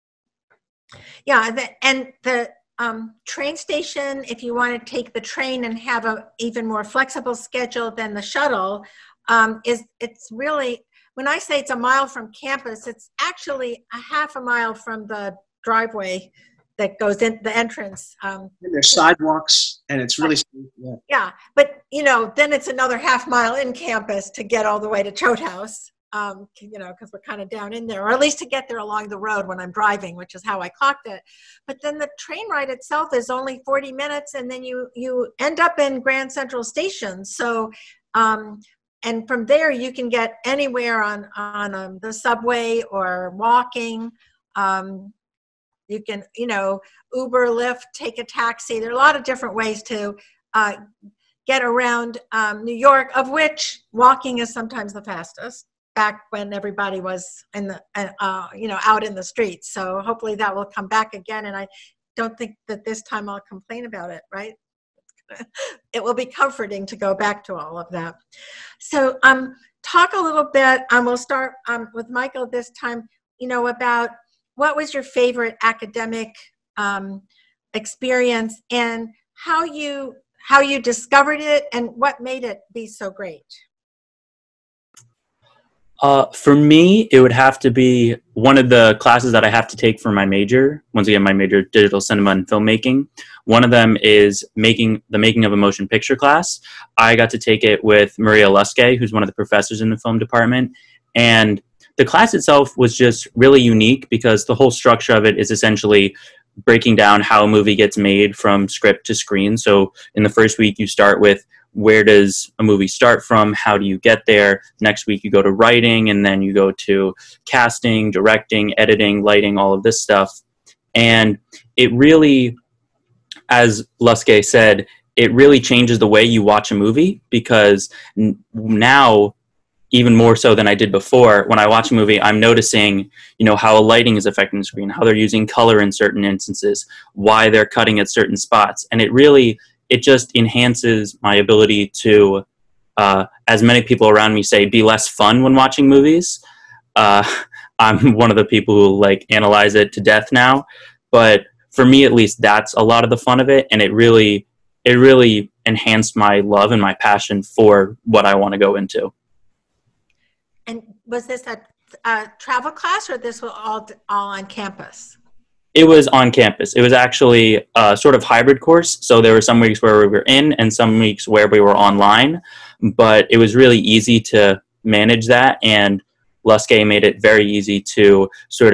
S1: Yeah. The, and the, Um, train station, if you want to take the train and have a even more flexible schedule than the shuttle, um, is it's really, when I say it's a mile from campus, it's actually a half a mile from the driveway that goes in the entrance. Um,
S2: and there's sidewalks and it's really, yeah.
S1: yeah, but you know, then it's another half mile in campus to get all the way to Choate House. Um, you know, because we're kind of down in there, or at least to get there along the road when I'm driving, which is how I clocked it. But then the train ride itself is only forty minutes, and then you you end up in Grand Central Station. So, um, and from there you can get anywhere on on um, the subway or walking. Um, you can, you know, Uber, Lyft, take a taxi. There are a lot of different ways to uh, get around um, New York, of which walking is sometimes the fastest. Back when everybody was in the, uh, you know, out in the streets. So hopefully that will come back again. And I don't think that this time I'll complain about it, right? It will be comforting to go back to all of that. So um, talk a little bit, and we'll start um, with Michael this time, you know, about what was your favorite academic um, experience and how you, how you discovered it and what made it be so great.
S4: Uh, for me, it would have to be one of the classes that I have to take for my major. Once again, my major, digital cinema and filmmaking. One of them is making the making of a motion picture class. I got to take it with Maria Luske, who's one of the professors in the film department. And the class itself was just really unique because the whole structure of it is essentially breaking down how a movie gets made from script to screen. So in the first week, you start with where does a movie start from? How do you get there? Next week, you go to writing, and then you go to casting, directing, editing, lighting, all of this stuff. And it really, as Luske said, it really changes the way you watch a movie because n- now, even more so than I did before, when I watch a movie, I'm noticing, you know, how a lighting is affecting the screen, how they're using color in certain instances, why they're cutting at certain spots. And it really, it just enhances my ability to, uh, as many people around me say, be less fun when watching movies. Uh, I'm one of the people who like analyze it to death now, but for me at least, that's a lot of the fun of it, and it really, it really enhanced my love and my passion for what I want to go into.
S1: And was this a, a travel class, or this was all all on campus?
S4: It was on campus. It was actually a sort of hybrid course. So there were some weeks where we were in and some weeks where we were online, but it was really easy to manage that. And Luske made it very easy to sort of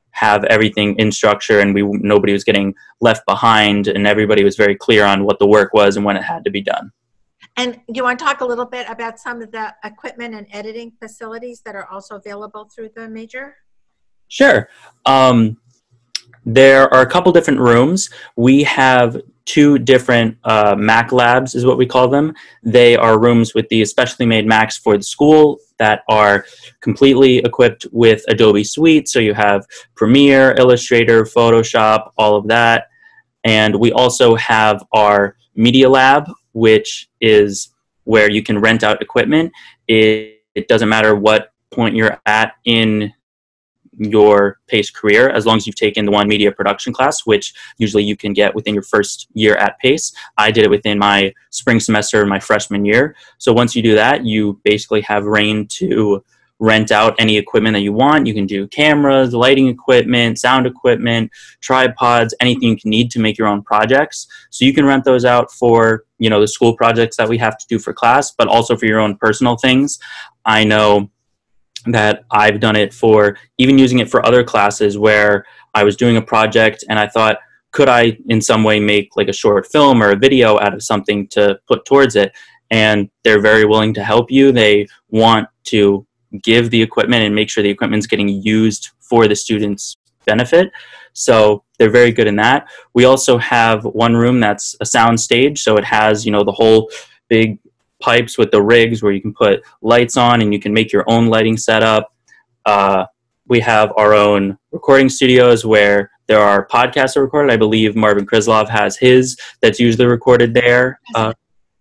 S4: have everything in structure, and we nobody was getting left behind, and everybody was very clear on what the work was and when it had to be done.
S1: And do you want to talk a little bit about some of the equipment and editing facilities that are also available through the major?
S4: Sure. Um, there are a couple different rooms. We have two different uh, Mac labs, is what we call them. They are rooms with the especially made Macs for the school that are completely equipped with Adobe Suite. So you have Premiere, Illustrator, Photoshop, all of that. And we also have our Media Lab, which is where you can rent out equipment. It, it doesn't matter what point you're at in your PACE career, as long as you've taken the one media production class, which usually you can get within your first year at PACE. I did it within my spring semester, my freshman year. So once you do that, you basically have reign to rent out any equipment that you want. You can do cameras, lighting equipment, sound equipment, tripods, anything you can need to make your own projects. So you can rent those out for, you know, the school projects that we have to do for class, but also for your own personal things. I know that I've done it for even using it for other classes where I was doing a project and I thought, could I in some way make like a short film or a video out of something to put towards it? And they're very willing to help you. They want to give the equipment and make sure the equipment's getting used for the students' benefit. So they're very good in that. We also have one room that's a sound stage. So it has, you know, the whole big pipes with the rigs where you can put lights on and you can make your own lighting setup. Uh, we have our own recording studios where there are podcasts are recorded. I believe Marvin Krislov has his that's usually recorded there. Uh,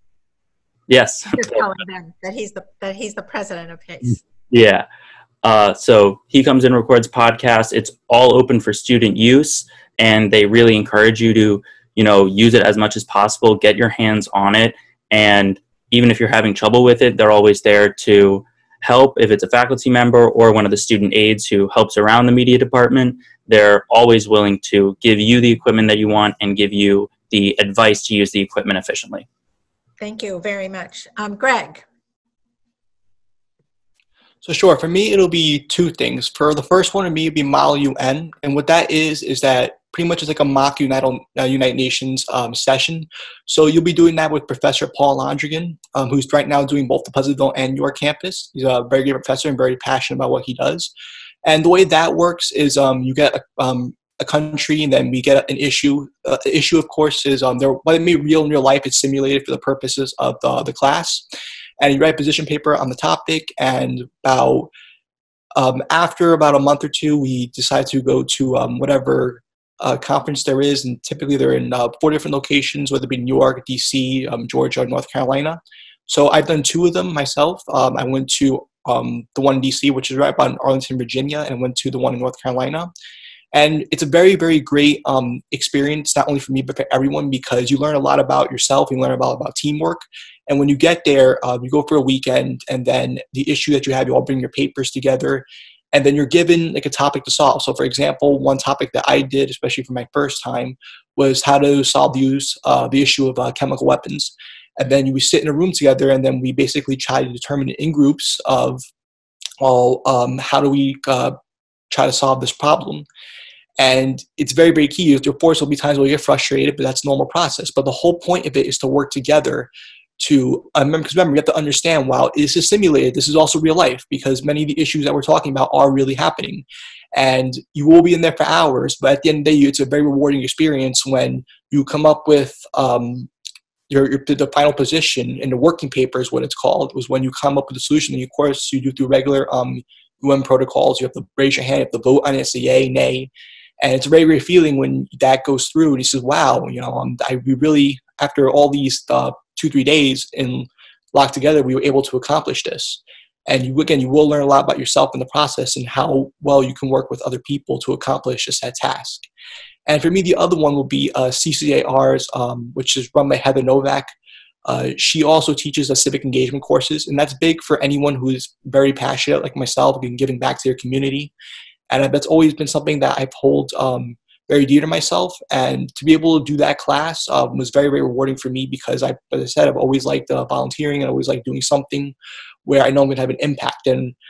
S4: yes.
S1: Just telling them that he's the that he's the president of PACE.
S4: Yeah. Uh, so he comes in, records podcasts. It's all open for student use, and they really encourage you to, you know, use it as much as possible, get your hands on it, and even if you're having trouble with it, they're always there to help. If it's a faculty member or one of the student aides who helps around the media department, they're always willing to give you the equipment that you want and give you the advice to use the equipment efficiently.
S1: Thank you very much. Um, Greg.
S5: So sure, for me, it'll be two things. For the first one, for me, it'd be Model U N. And what that is, is that pretty much it's like a mock United, uh, United Nations um, session. So you'll be doing that with Professor Paul Londrigan, um, who's right now doing both the Pleasantville and York campus. He's a very good professor and very passionate about what he does. And the way that works is um, you get a, um, a country, and then we get an issue. Uh, the issue, of course, is um, they're, what it may be real in real life, it's simulated for the purposes of the, the class. And you write a position paper on the topic, and about um, after about a month or two, we decide to go to um, whatever uh, conference there is, and typically they're in uh, four different locations, whether it be New York, D C, um, Georgia, or North Carolina. So I've done two of them myself. Um, I went to um, the one in D C, which is right about in Arlington, Virginia, and went to the one in North Carolina. And it's a very, very great um, experience, not only for me, but for everyone, because you learn a lot about yourself, you learn about, about teamwork. And when you get there, uh, you go for a weekend, and then the issue that you have, you all bring your papers together, and then you're given like a topic to solve. So for example, one topic that I did, especially for my first time, was how to solve the use, uh, the issue of uh, chemical weapons. And then we sit in a room together, and then we basically try to determine in groups of, well, um, how do we uh, try to solve this problem? And it's very, very key. Of course, there'll be times where you get frustrated, but that's a normal process. But the whole point of it is to work together to, uh, remember, because remember, you have to understand, wow, this is simulated. This is also real life, because many of the issues that we're talking about are really happening. And you will be in there for hours, but at the end of the day, it's a very rewarding experience when you come up with um, your, your the final position in the working paper is what it's called, was when you come up with a solution. And of course, you do through regular um, U N protocols. You have to raise your hand, you have to vote on it, say yay, nay. And it's a very great feeling when that goes through, and you say, wow, you know, um, I we really, after all these uh, two, three days in locked together, we were able to accomplish this. And you, again, you will learn a lot about yourself in the process and how well you can work with other people to accomplish a set task. And for me, the other one will be uh, C C A R's, um, which is run by Heather Novak. Uh, she also teaches us civic engagement courses, and that's big for anyone who is very passionate, like myself, and giving back to their community. And that's always been something that I've hold um, very dear to myself. And to be able to do that class um, was very, very rewarding for me, because, I, as I said, I've always liked uh, volunteering, and always liked doing something where I know I'm going to have an impact. And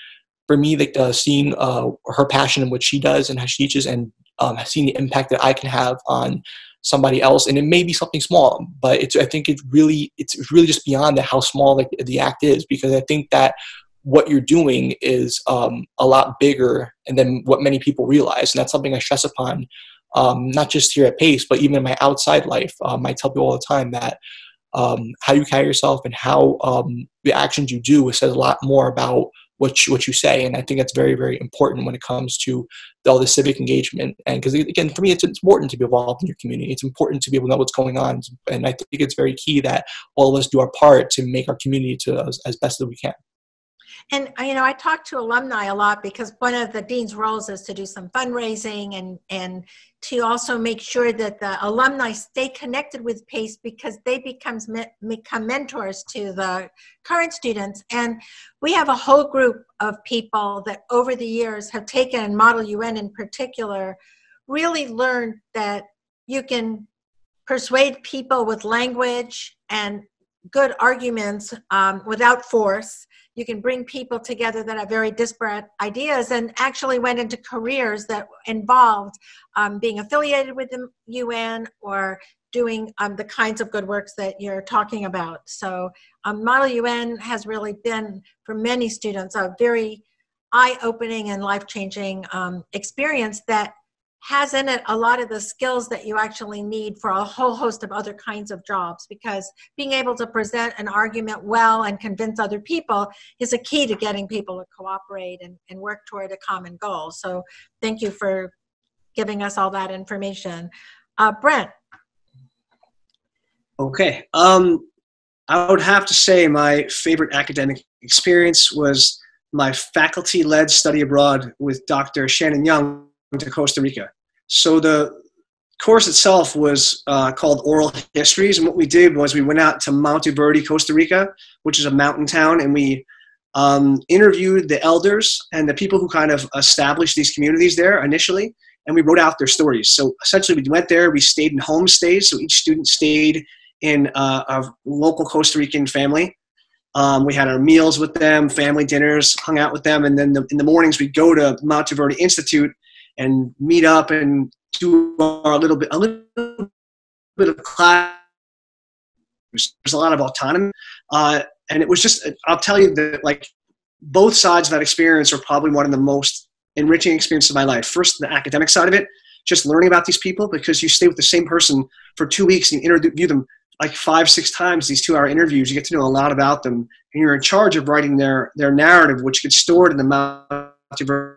S5: for me, like uh, seeing uh, her passion in what she does and how she teaches, and um, seeing the impact that I can have on somebody else, and it may be something small, but it's I think it's really it's really just beyond that how small like the act is, because I think that what you're doing is um, a lot bigger and than what many people realize, and that's something I stress upon, um, not just here at Pace, but even in my outside life. Um, I tell people all the time that um, how you carry yourself and how um, the actions you do says a lot more about what you, what you say, and I think that's very, very important when it comes to all the civic engagement. And because again, for me, it's important to be involved in your community. It's important to be able to know what's going on, and I think it's very key that all of us do our part to make our community to as, as best as we can.
S1: And, you know, I talk to alumni a lot because one of the dean's roles is to do some fundraising and, and to also make sure that the alumni stay connected with Pace, because they becomes, become mentors to the current students. And we have a whole group of people that over the years have taken Model U N in particular, really learned that you can persuade people with language and good arguments um, without force. You can bring people together that have very disparate ideas, and actually went into careers that involved um, being affiliated with the U N or doing um, the kinds of good works that you're talking about. So um, Model U N has really been, for many students, a very eye-opening and life-changing um, experience that has in it a lot of the skills that you actually need for a whole host of other kinds of jobs, because being able to present an argument well and convince other people is a key to getting people to cooperate and, and work toward a common goal. So thank you for giving us all that information. Uh, Brent.
S2: Okay. Um, I would have to say my favorite academic experience was my faculty-led study abroad with Doctor Shannon Young to Costa Rica. So the course itself was uh, called Oral Histories, and what we did was we went out to Monteverde, Costa Rica, which is a mountain town, and we um, interviewed the elders and the people who kind of established these communities there initially, and we wrote out their stories. So essentially we went there, we stayed in homestays, so each student stayed in uh, a local Costa Rican family. Um, we had our meals with them, family dinners, hung out with them, and then the, in the mornings we'd go to Monteverde Institute and meet up and do our little bit, a little bit of class. There's a lot of autonomy, uh, and it was just, I'll tell you that like both sides of that experience are probably one of the most enriching experiences of my life. First, the academic side of it, just learning about these people, because you stay with the same person for two weeks and you interview them like five, six times, these two hour interviews. You get to know a lot about them, and you're in charge of writing their, their narrative, which gets stored in the Monteverde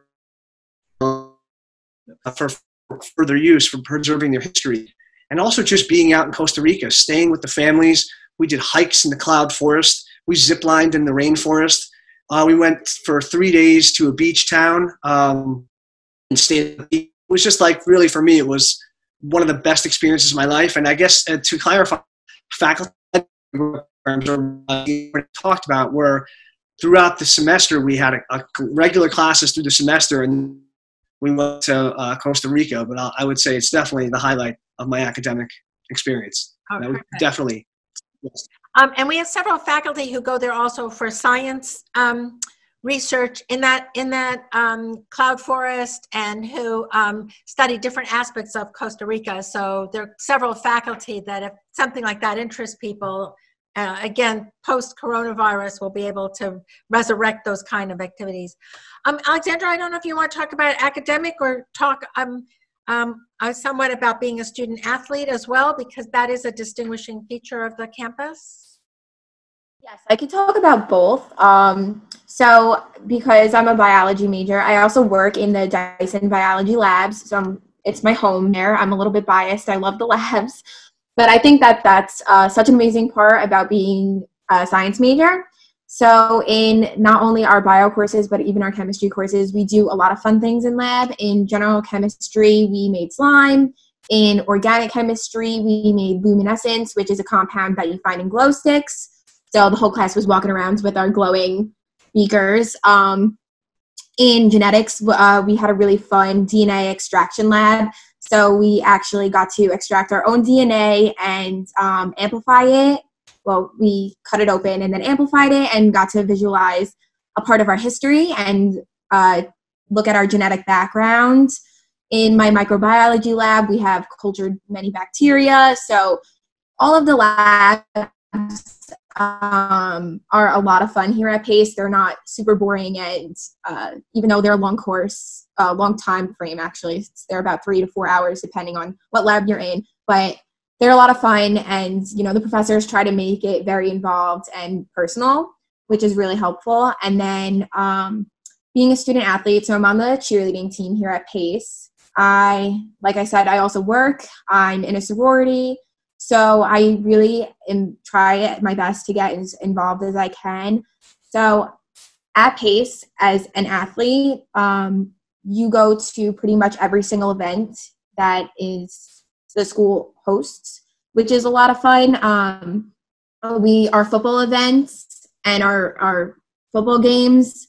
S2: for further use, for preserving their history. And also just being out in Costa Rica, staying with the families. We did hikes in the cloud forest. We ziplined in the rainforest. Uh, we went for three days to a beach town um, and stayed. It was just like, really, for me, it was one of the best experiences of my life. And I guess uh, to clarify, faculty programs uh, talked about were throughout the semester, we had a, a regular classes through the semester, and we went to uh, Costa Rica, but I'll, I would say it's definitely the highlight of my academic experience.
S1: Oh,
S2: that would definitely. Yes.
S1: Um, and we have several faculty who go there also for science um, research in that in that um, cloud forest, and who um, study different aspects of Costa Rica. So there are several faculty that, if something like that interests people, uh, again, post-coronavirus, will be able to resurrect those kind of activities. Um, Alexandra, I don't know if you want to talk about academic or talk um, um, uh, somewhat about being a student athlete as well, because that is a distinguishing feature of the campus.
S3: Yes, I could talk about both. Um, so because I'm a biology major, I also work in the Dyson biology labs. So I'm, it's my home there. I'm a little bit biased. I love the labs. But I think that that's uh, such an amazing part about being a science major. So in not only our bio courses, but even our chemistry courses, we do a lot of fun things in lab. In general chemistry, we made slime. In organic chemistry, we made luminescence, which is a compound that you find in glow sticks. So the whole class was walking around with our glowing beakers. Um, in genetics, uh, we had a really fun D N A extraction lab. So we actually got to extract our own D N A and um, amplify it. Well, we cut it open and then amplified it and got to visualize a part of our history and uh, look at our genetic background. In my microbiology lab, we have cultured many bacteria. So all of the labs um, are a lot of fun here at Pace. They're not super boring, and uh, even though they're a long course, a uh, long time frame actually, they're about three to four hours depending on what lab you're in. But they're a lot of fun, and you know the professors try to make it very involved and personal, which is really helpful. And then um, being a student athlete, so I'm on the cheerleading team here at Pace. I, like I said, I also work. I'm in a sorority. So I really am try my best to get as involved as I can. So at Pace, as an athlete, um, you go to pretty much every single event that is the school hosts, which is a lot of fun. Um, we our football events and our our football games.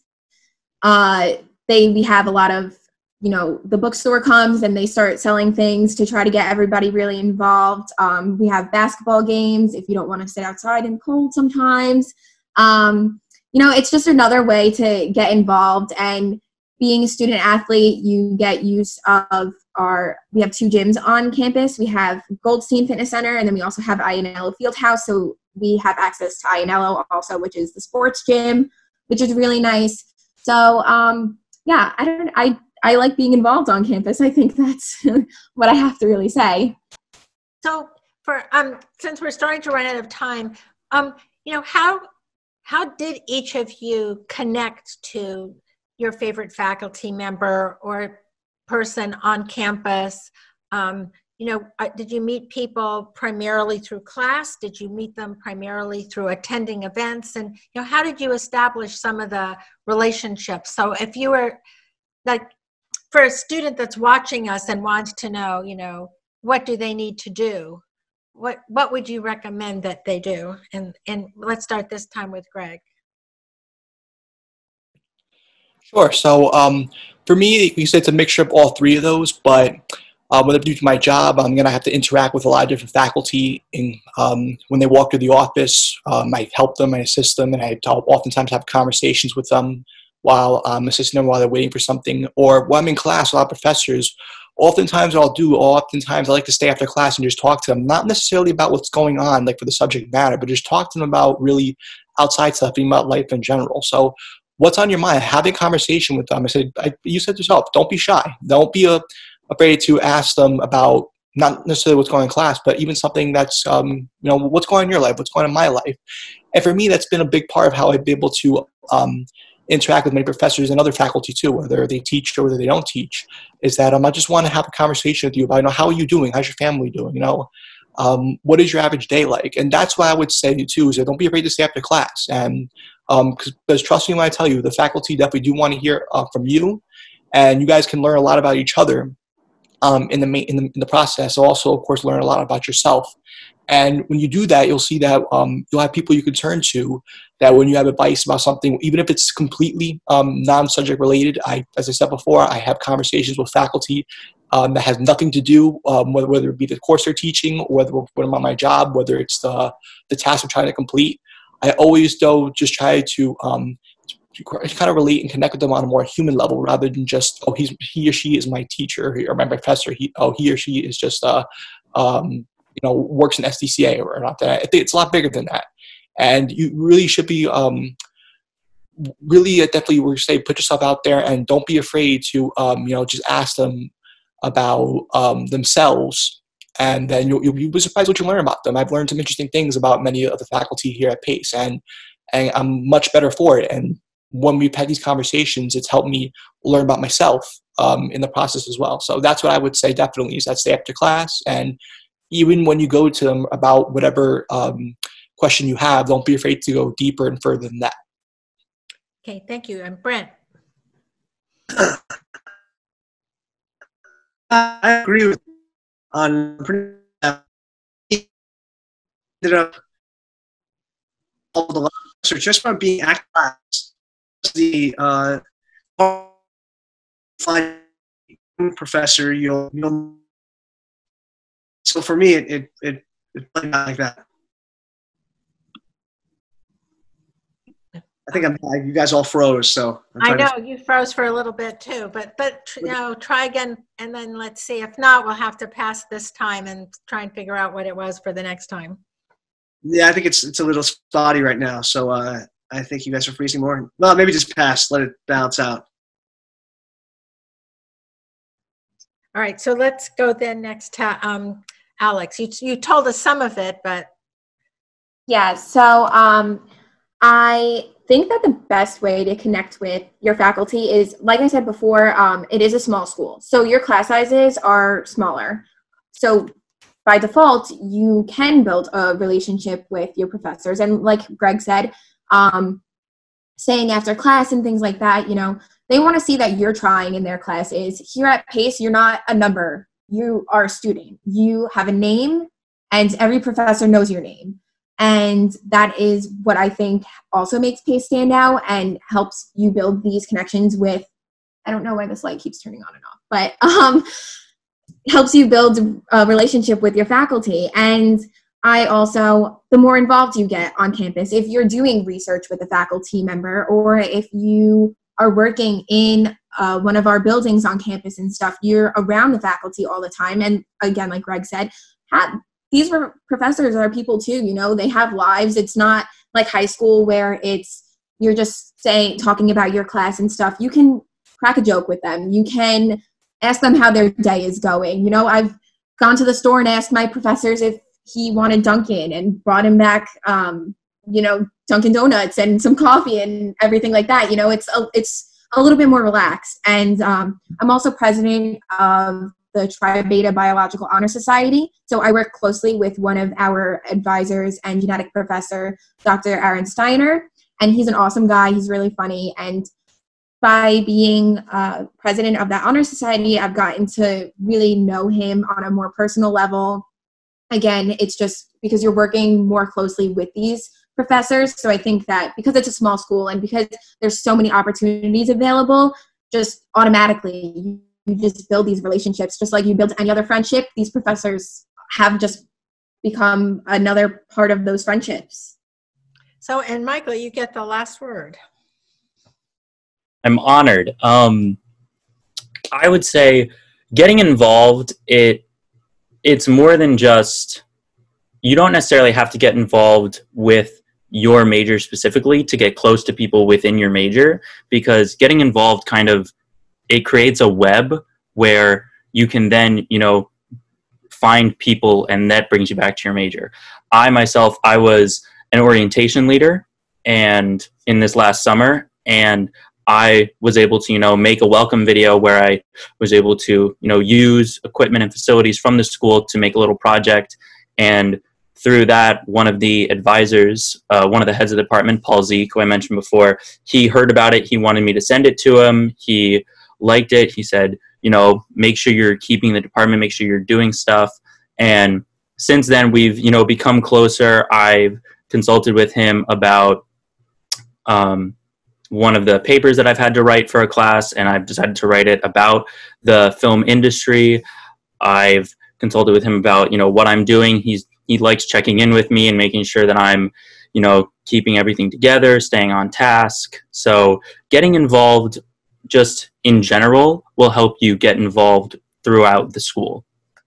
S3: Uh, they we have a lot of. You know, the bookstore comes and they start selling things to try to get everybody really involved. Um, we have basketball games if you don't want to sit outside in the cold sometimes. Um, you know, it's just another way to get involved. And being a student athlete, you get use of our, we have two gyms on campus. We have Goldstein Fitness Center, and then we also have Ionello Fieldhouse. So we have access to Ionello also, which is the sports gym, which is really nice. So, um, yeah, I don't, I, I like being involved on campus. I think that's what I have to really say.
S1: So for um, since we're starting to run out of time, um, you know, how how did each of you connect to your favorite faculty member or person on campus? Um, you know, uh, did you meet people primarily through class? Did you meet them primarily through attending events? And you know, how did you establish some of the relationships? So if you were like, for a student that's watching us and wants to know, you know, what do they need to do? What what would you recommend that they do? And and let's start this time with Greg.
S5: Sure. So um, for me, you said it's a mixture of all three of those, but uh, whether due to my job, I'm going to have to interact with a lot of different faculty. In, um, when they walk through the office, um, I help them, I assist them, and I oftentimes have conversations with them while I'm assisting them while they're waiting for something. Or while I'm in class, a lot of professors, oftentimes what I'll do, oftentimes I like to stay after class and just talk to them, not necessarily about what's going on, like for the subject matter, but just talk to them about really outside stuff, about life in general. So what's on your mind? Have a conversation with them. I said, I, you said yourself, don't be shy. Don't be a, afraid to ask them about not necessarily what's going on in class, but even something that's, um, you know, what's going on in your life, what's going on in my life. And for me, that's been a big part of how I've been able to um, interact with many professors and other faculty too, whether they teach or whether they don't teach, is that um, I just want to have a conversation with you about, you know, how are you doing? How's your family doing? You know, um, what is your average day like? And that's what I would say too, is that don't be afraid to stay after class. And um, because trust me when I tell you, the faculty definitely do want to hear uh, from you, and you guys can learn a lot about each other um, in, the, in, the, in the process. Also, of course, learn a lot about yourself. And when you do that, you'll see that um, you'll have people you can turn to, that when you have advice about something, even if it's completely um, non-subject related, I, as I said before, I have conversations with faculty um, that has nothing to do, um, whether, whether it be the course they're teaching, or whether, whether I'm on my job, whether it's the, the task I'm trying to complete. I always, though, just try to um, kind of relate and connect with them on a more human level, rather than just, oh, he's, he or she is my teacher or my professor. He, oh, he or she is just uh, um, you know, works in S D C A or not. That I think it's a lot bigger than that, and you really should be um, really uh, definitely, we say, put yourself out there and don't be afraid to um, you know, just ask them about um, themselves, and then you'll, you'll be surprised what you learn about them. I've learned some interesting things about many of the faculty here at Pace, and and I'm much better for it. And when we've had these conversations, it's helped me learn about myself um, in the process as well. So that's what I would say definitely, is that stay after class, and even when you go to them about whatever um, question you have, don't be afraid to go deeper and further than that.
S1: Okay, thank you. And Brent.
S2: I agree with on ended up all the so just by being at class, the uh, find professor, you'll you'll. So for me, it it it, it played out like that. think I'm back. You guys all froze, so I'm
S1: I
S2: trying
S1: know
S2: to.
S1: you froze for a little bit too, but but you know, try again, and then let's see. If not, we'll have to pass this time and try and figure out what it was for the next time.
S2: Yeah, I think it's it's a little spotty right now, so uh, I think you guys are freezing more. Well, maybe just pass, let it bounce out.
S1: All right, so let's go then next to um, Alex. You you told us some of it, but
S3: Yeah, so um, I think that the best way to connect with your faculty is, like I said before, um, it is a small school. So your class sizes are smaller. So by default, you can build a relationship with your professors. And like Greg said, um, saying after class and things like that, you know, they want to see that you're trying in their classes. Here at Pace, you're not a number. You are a student. You have a name, and every professor knows your name. And that is what I think also makes Pace stand out and helps you build these connections with, I don't know why this light keeps turning on and off, but um, helps you build a relationship with your faculty. And I also, the more involved you get on campus, if you're doing research with a faculty member, or if you are working in uh, one of our buildings on campus and stuff, you're around the faculty all the time. And again, like Greg said, have, these were professors are people too, you know, they have lives. It's not like high school where it's, you're just saying, talking about your class and stuff. You can crack a joke with them. You can ask them how their day is going. You know, I've gone to the store and asked my professors if he wanted Dunkin' and brought him back, um, you know, Dunkin' Donuts and some coffee and everything like that. You know, it's a, it's a little bit more relaxed. And um, I'm also president of the Tri Beta Biological Honor Society. So I work closely with one of our advisors and genetic professor, Doctor Aaron Steiner. And he's an awesome guy. He's really funny. And by being uh, president of that honor society, I've gotten to really know him on a more personal level. Again, it's just because you're working more closely with these professors. So I think that because it's a small school and because there's so many opportunities available, just automatically you just build these relationships just like you build any other friendship. These professors have just become another part of those friendships.
S1: So, and Michael, you get the last word.
S4: I'm honored. Um, I would say getting involved, it it's more than just, you don't necessarily have to get involved with your major specifically to get close to people within your major, because getting involved kind of, it creates a web where you can then, you know, find people, and that brings you back to your major. I myself, I was an orientation leader and in this last summer, and I was able to, you know, make a welcome video where I was able to, you know, use equipment and facilities from the school to make a little project. And through that, one of the advisors, uh, one of the heads of the department, Paul Zeke, who I mentioned before, he heard about it. He wanted me to send it to him. He liked it. He said, you know, make sure you're keeping the department, make sure you're doing stuff. And since then, we've, you know, become closer. I've consulted with him about um, one of the papers that I've had to write for a class, and I've decided to write it about the film industry. I've consulted with him about, you know, what I'm doing. He's he likes checking in with me and making sure that I'm, you know, keeping everything together, staying on task. So getting involved just in general will help you get involved throughout the school.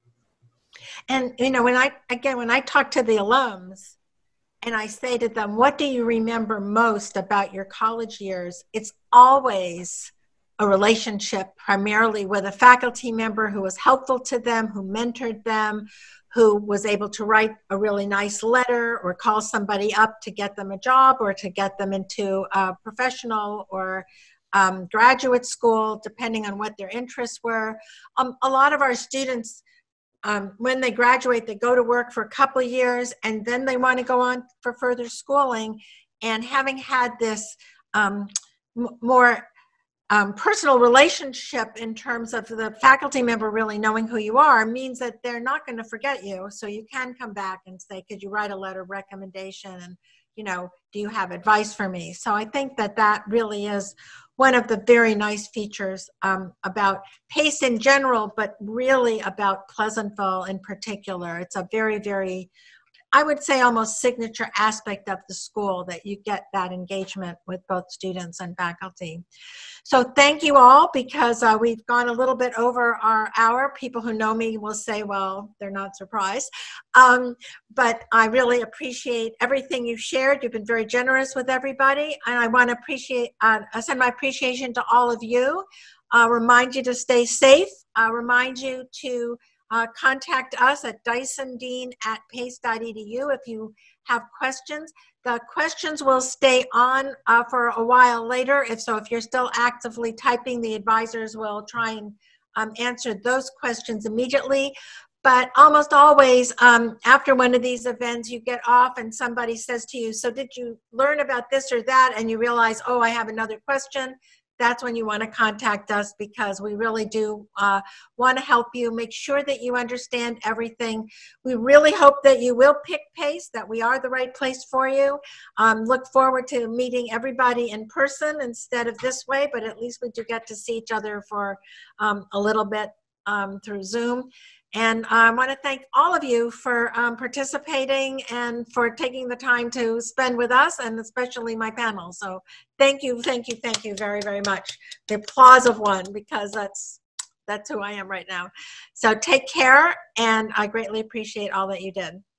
S1: And, you know, when I, again, when I talk to the alums and I say to them, what do you remember most about your college years? It's always a relationship primarily with a faculty member who was helpful to them, who mentored them, who was able to write a really nice letter or call somebody up to get them a job or to get them into a professional or um, graduate school, depending on what their interests were. Um, a lot of our students, um, when they graduate, they go to work for a couple of years and then they want to go on for further schooling. And having had this um, m- more Um, personal relationship in terms of the faculty member really knowing who you are means that they're not going to forget you. So you can come back and say, could you write a letter of recommendation? And, you know, do you have advice for me? So I think that that really is one of the very nice features um, about PACE in general, but really about Pleasantville in particular. It's a very, very I would say almost signature aspect of the school, that you get that engagement with both students and faculty. So thank you all, because uh, we've gone a little bit over our hour. People who know me will say, well, they're not surprised. Um, but I really appreciate everything you've shared. You've been very generous with everybody. And I want to appreciate, uh, send my appreciation to all of you. Uh, remind you to stay safe. Uh, remind you to uh, contact us at dyson dean at pace dot e d u if you have questions. The questions will stay on uh, for a while later. If so, if you're still actively typing, the advisors will try and um, answer those questions immediately. But almost always um, after one of these events, you get off and somebody says to you, so did you learn about this or that? And you realize, oh, I have another question. That's when you want to contact us, because we really do uh, want to help you, make sure that you understand everything. We really hope that you will pick PACE, that we are the right place for you. Um, look forward to meeting everybody in person instead of this way, but at least we do get to see each other for um, a little bit um, through Zoom. And I want to thank all of you for um, participating and for taking the time to spend with us, and especially my panel. So thank you, thank you, thank you very, very much. The applause of one, because that's, that's who I am right now. So take care, and I greatly appreciate all that you did.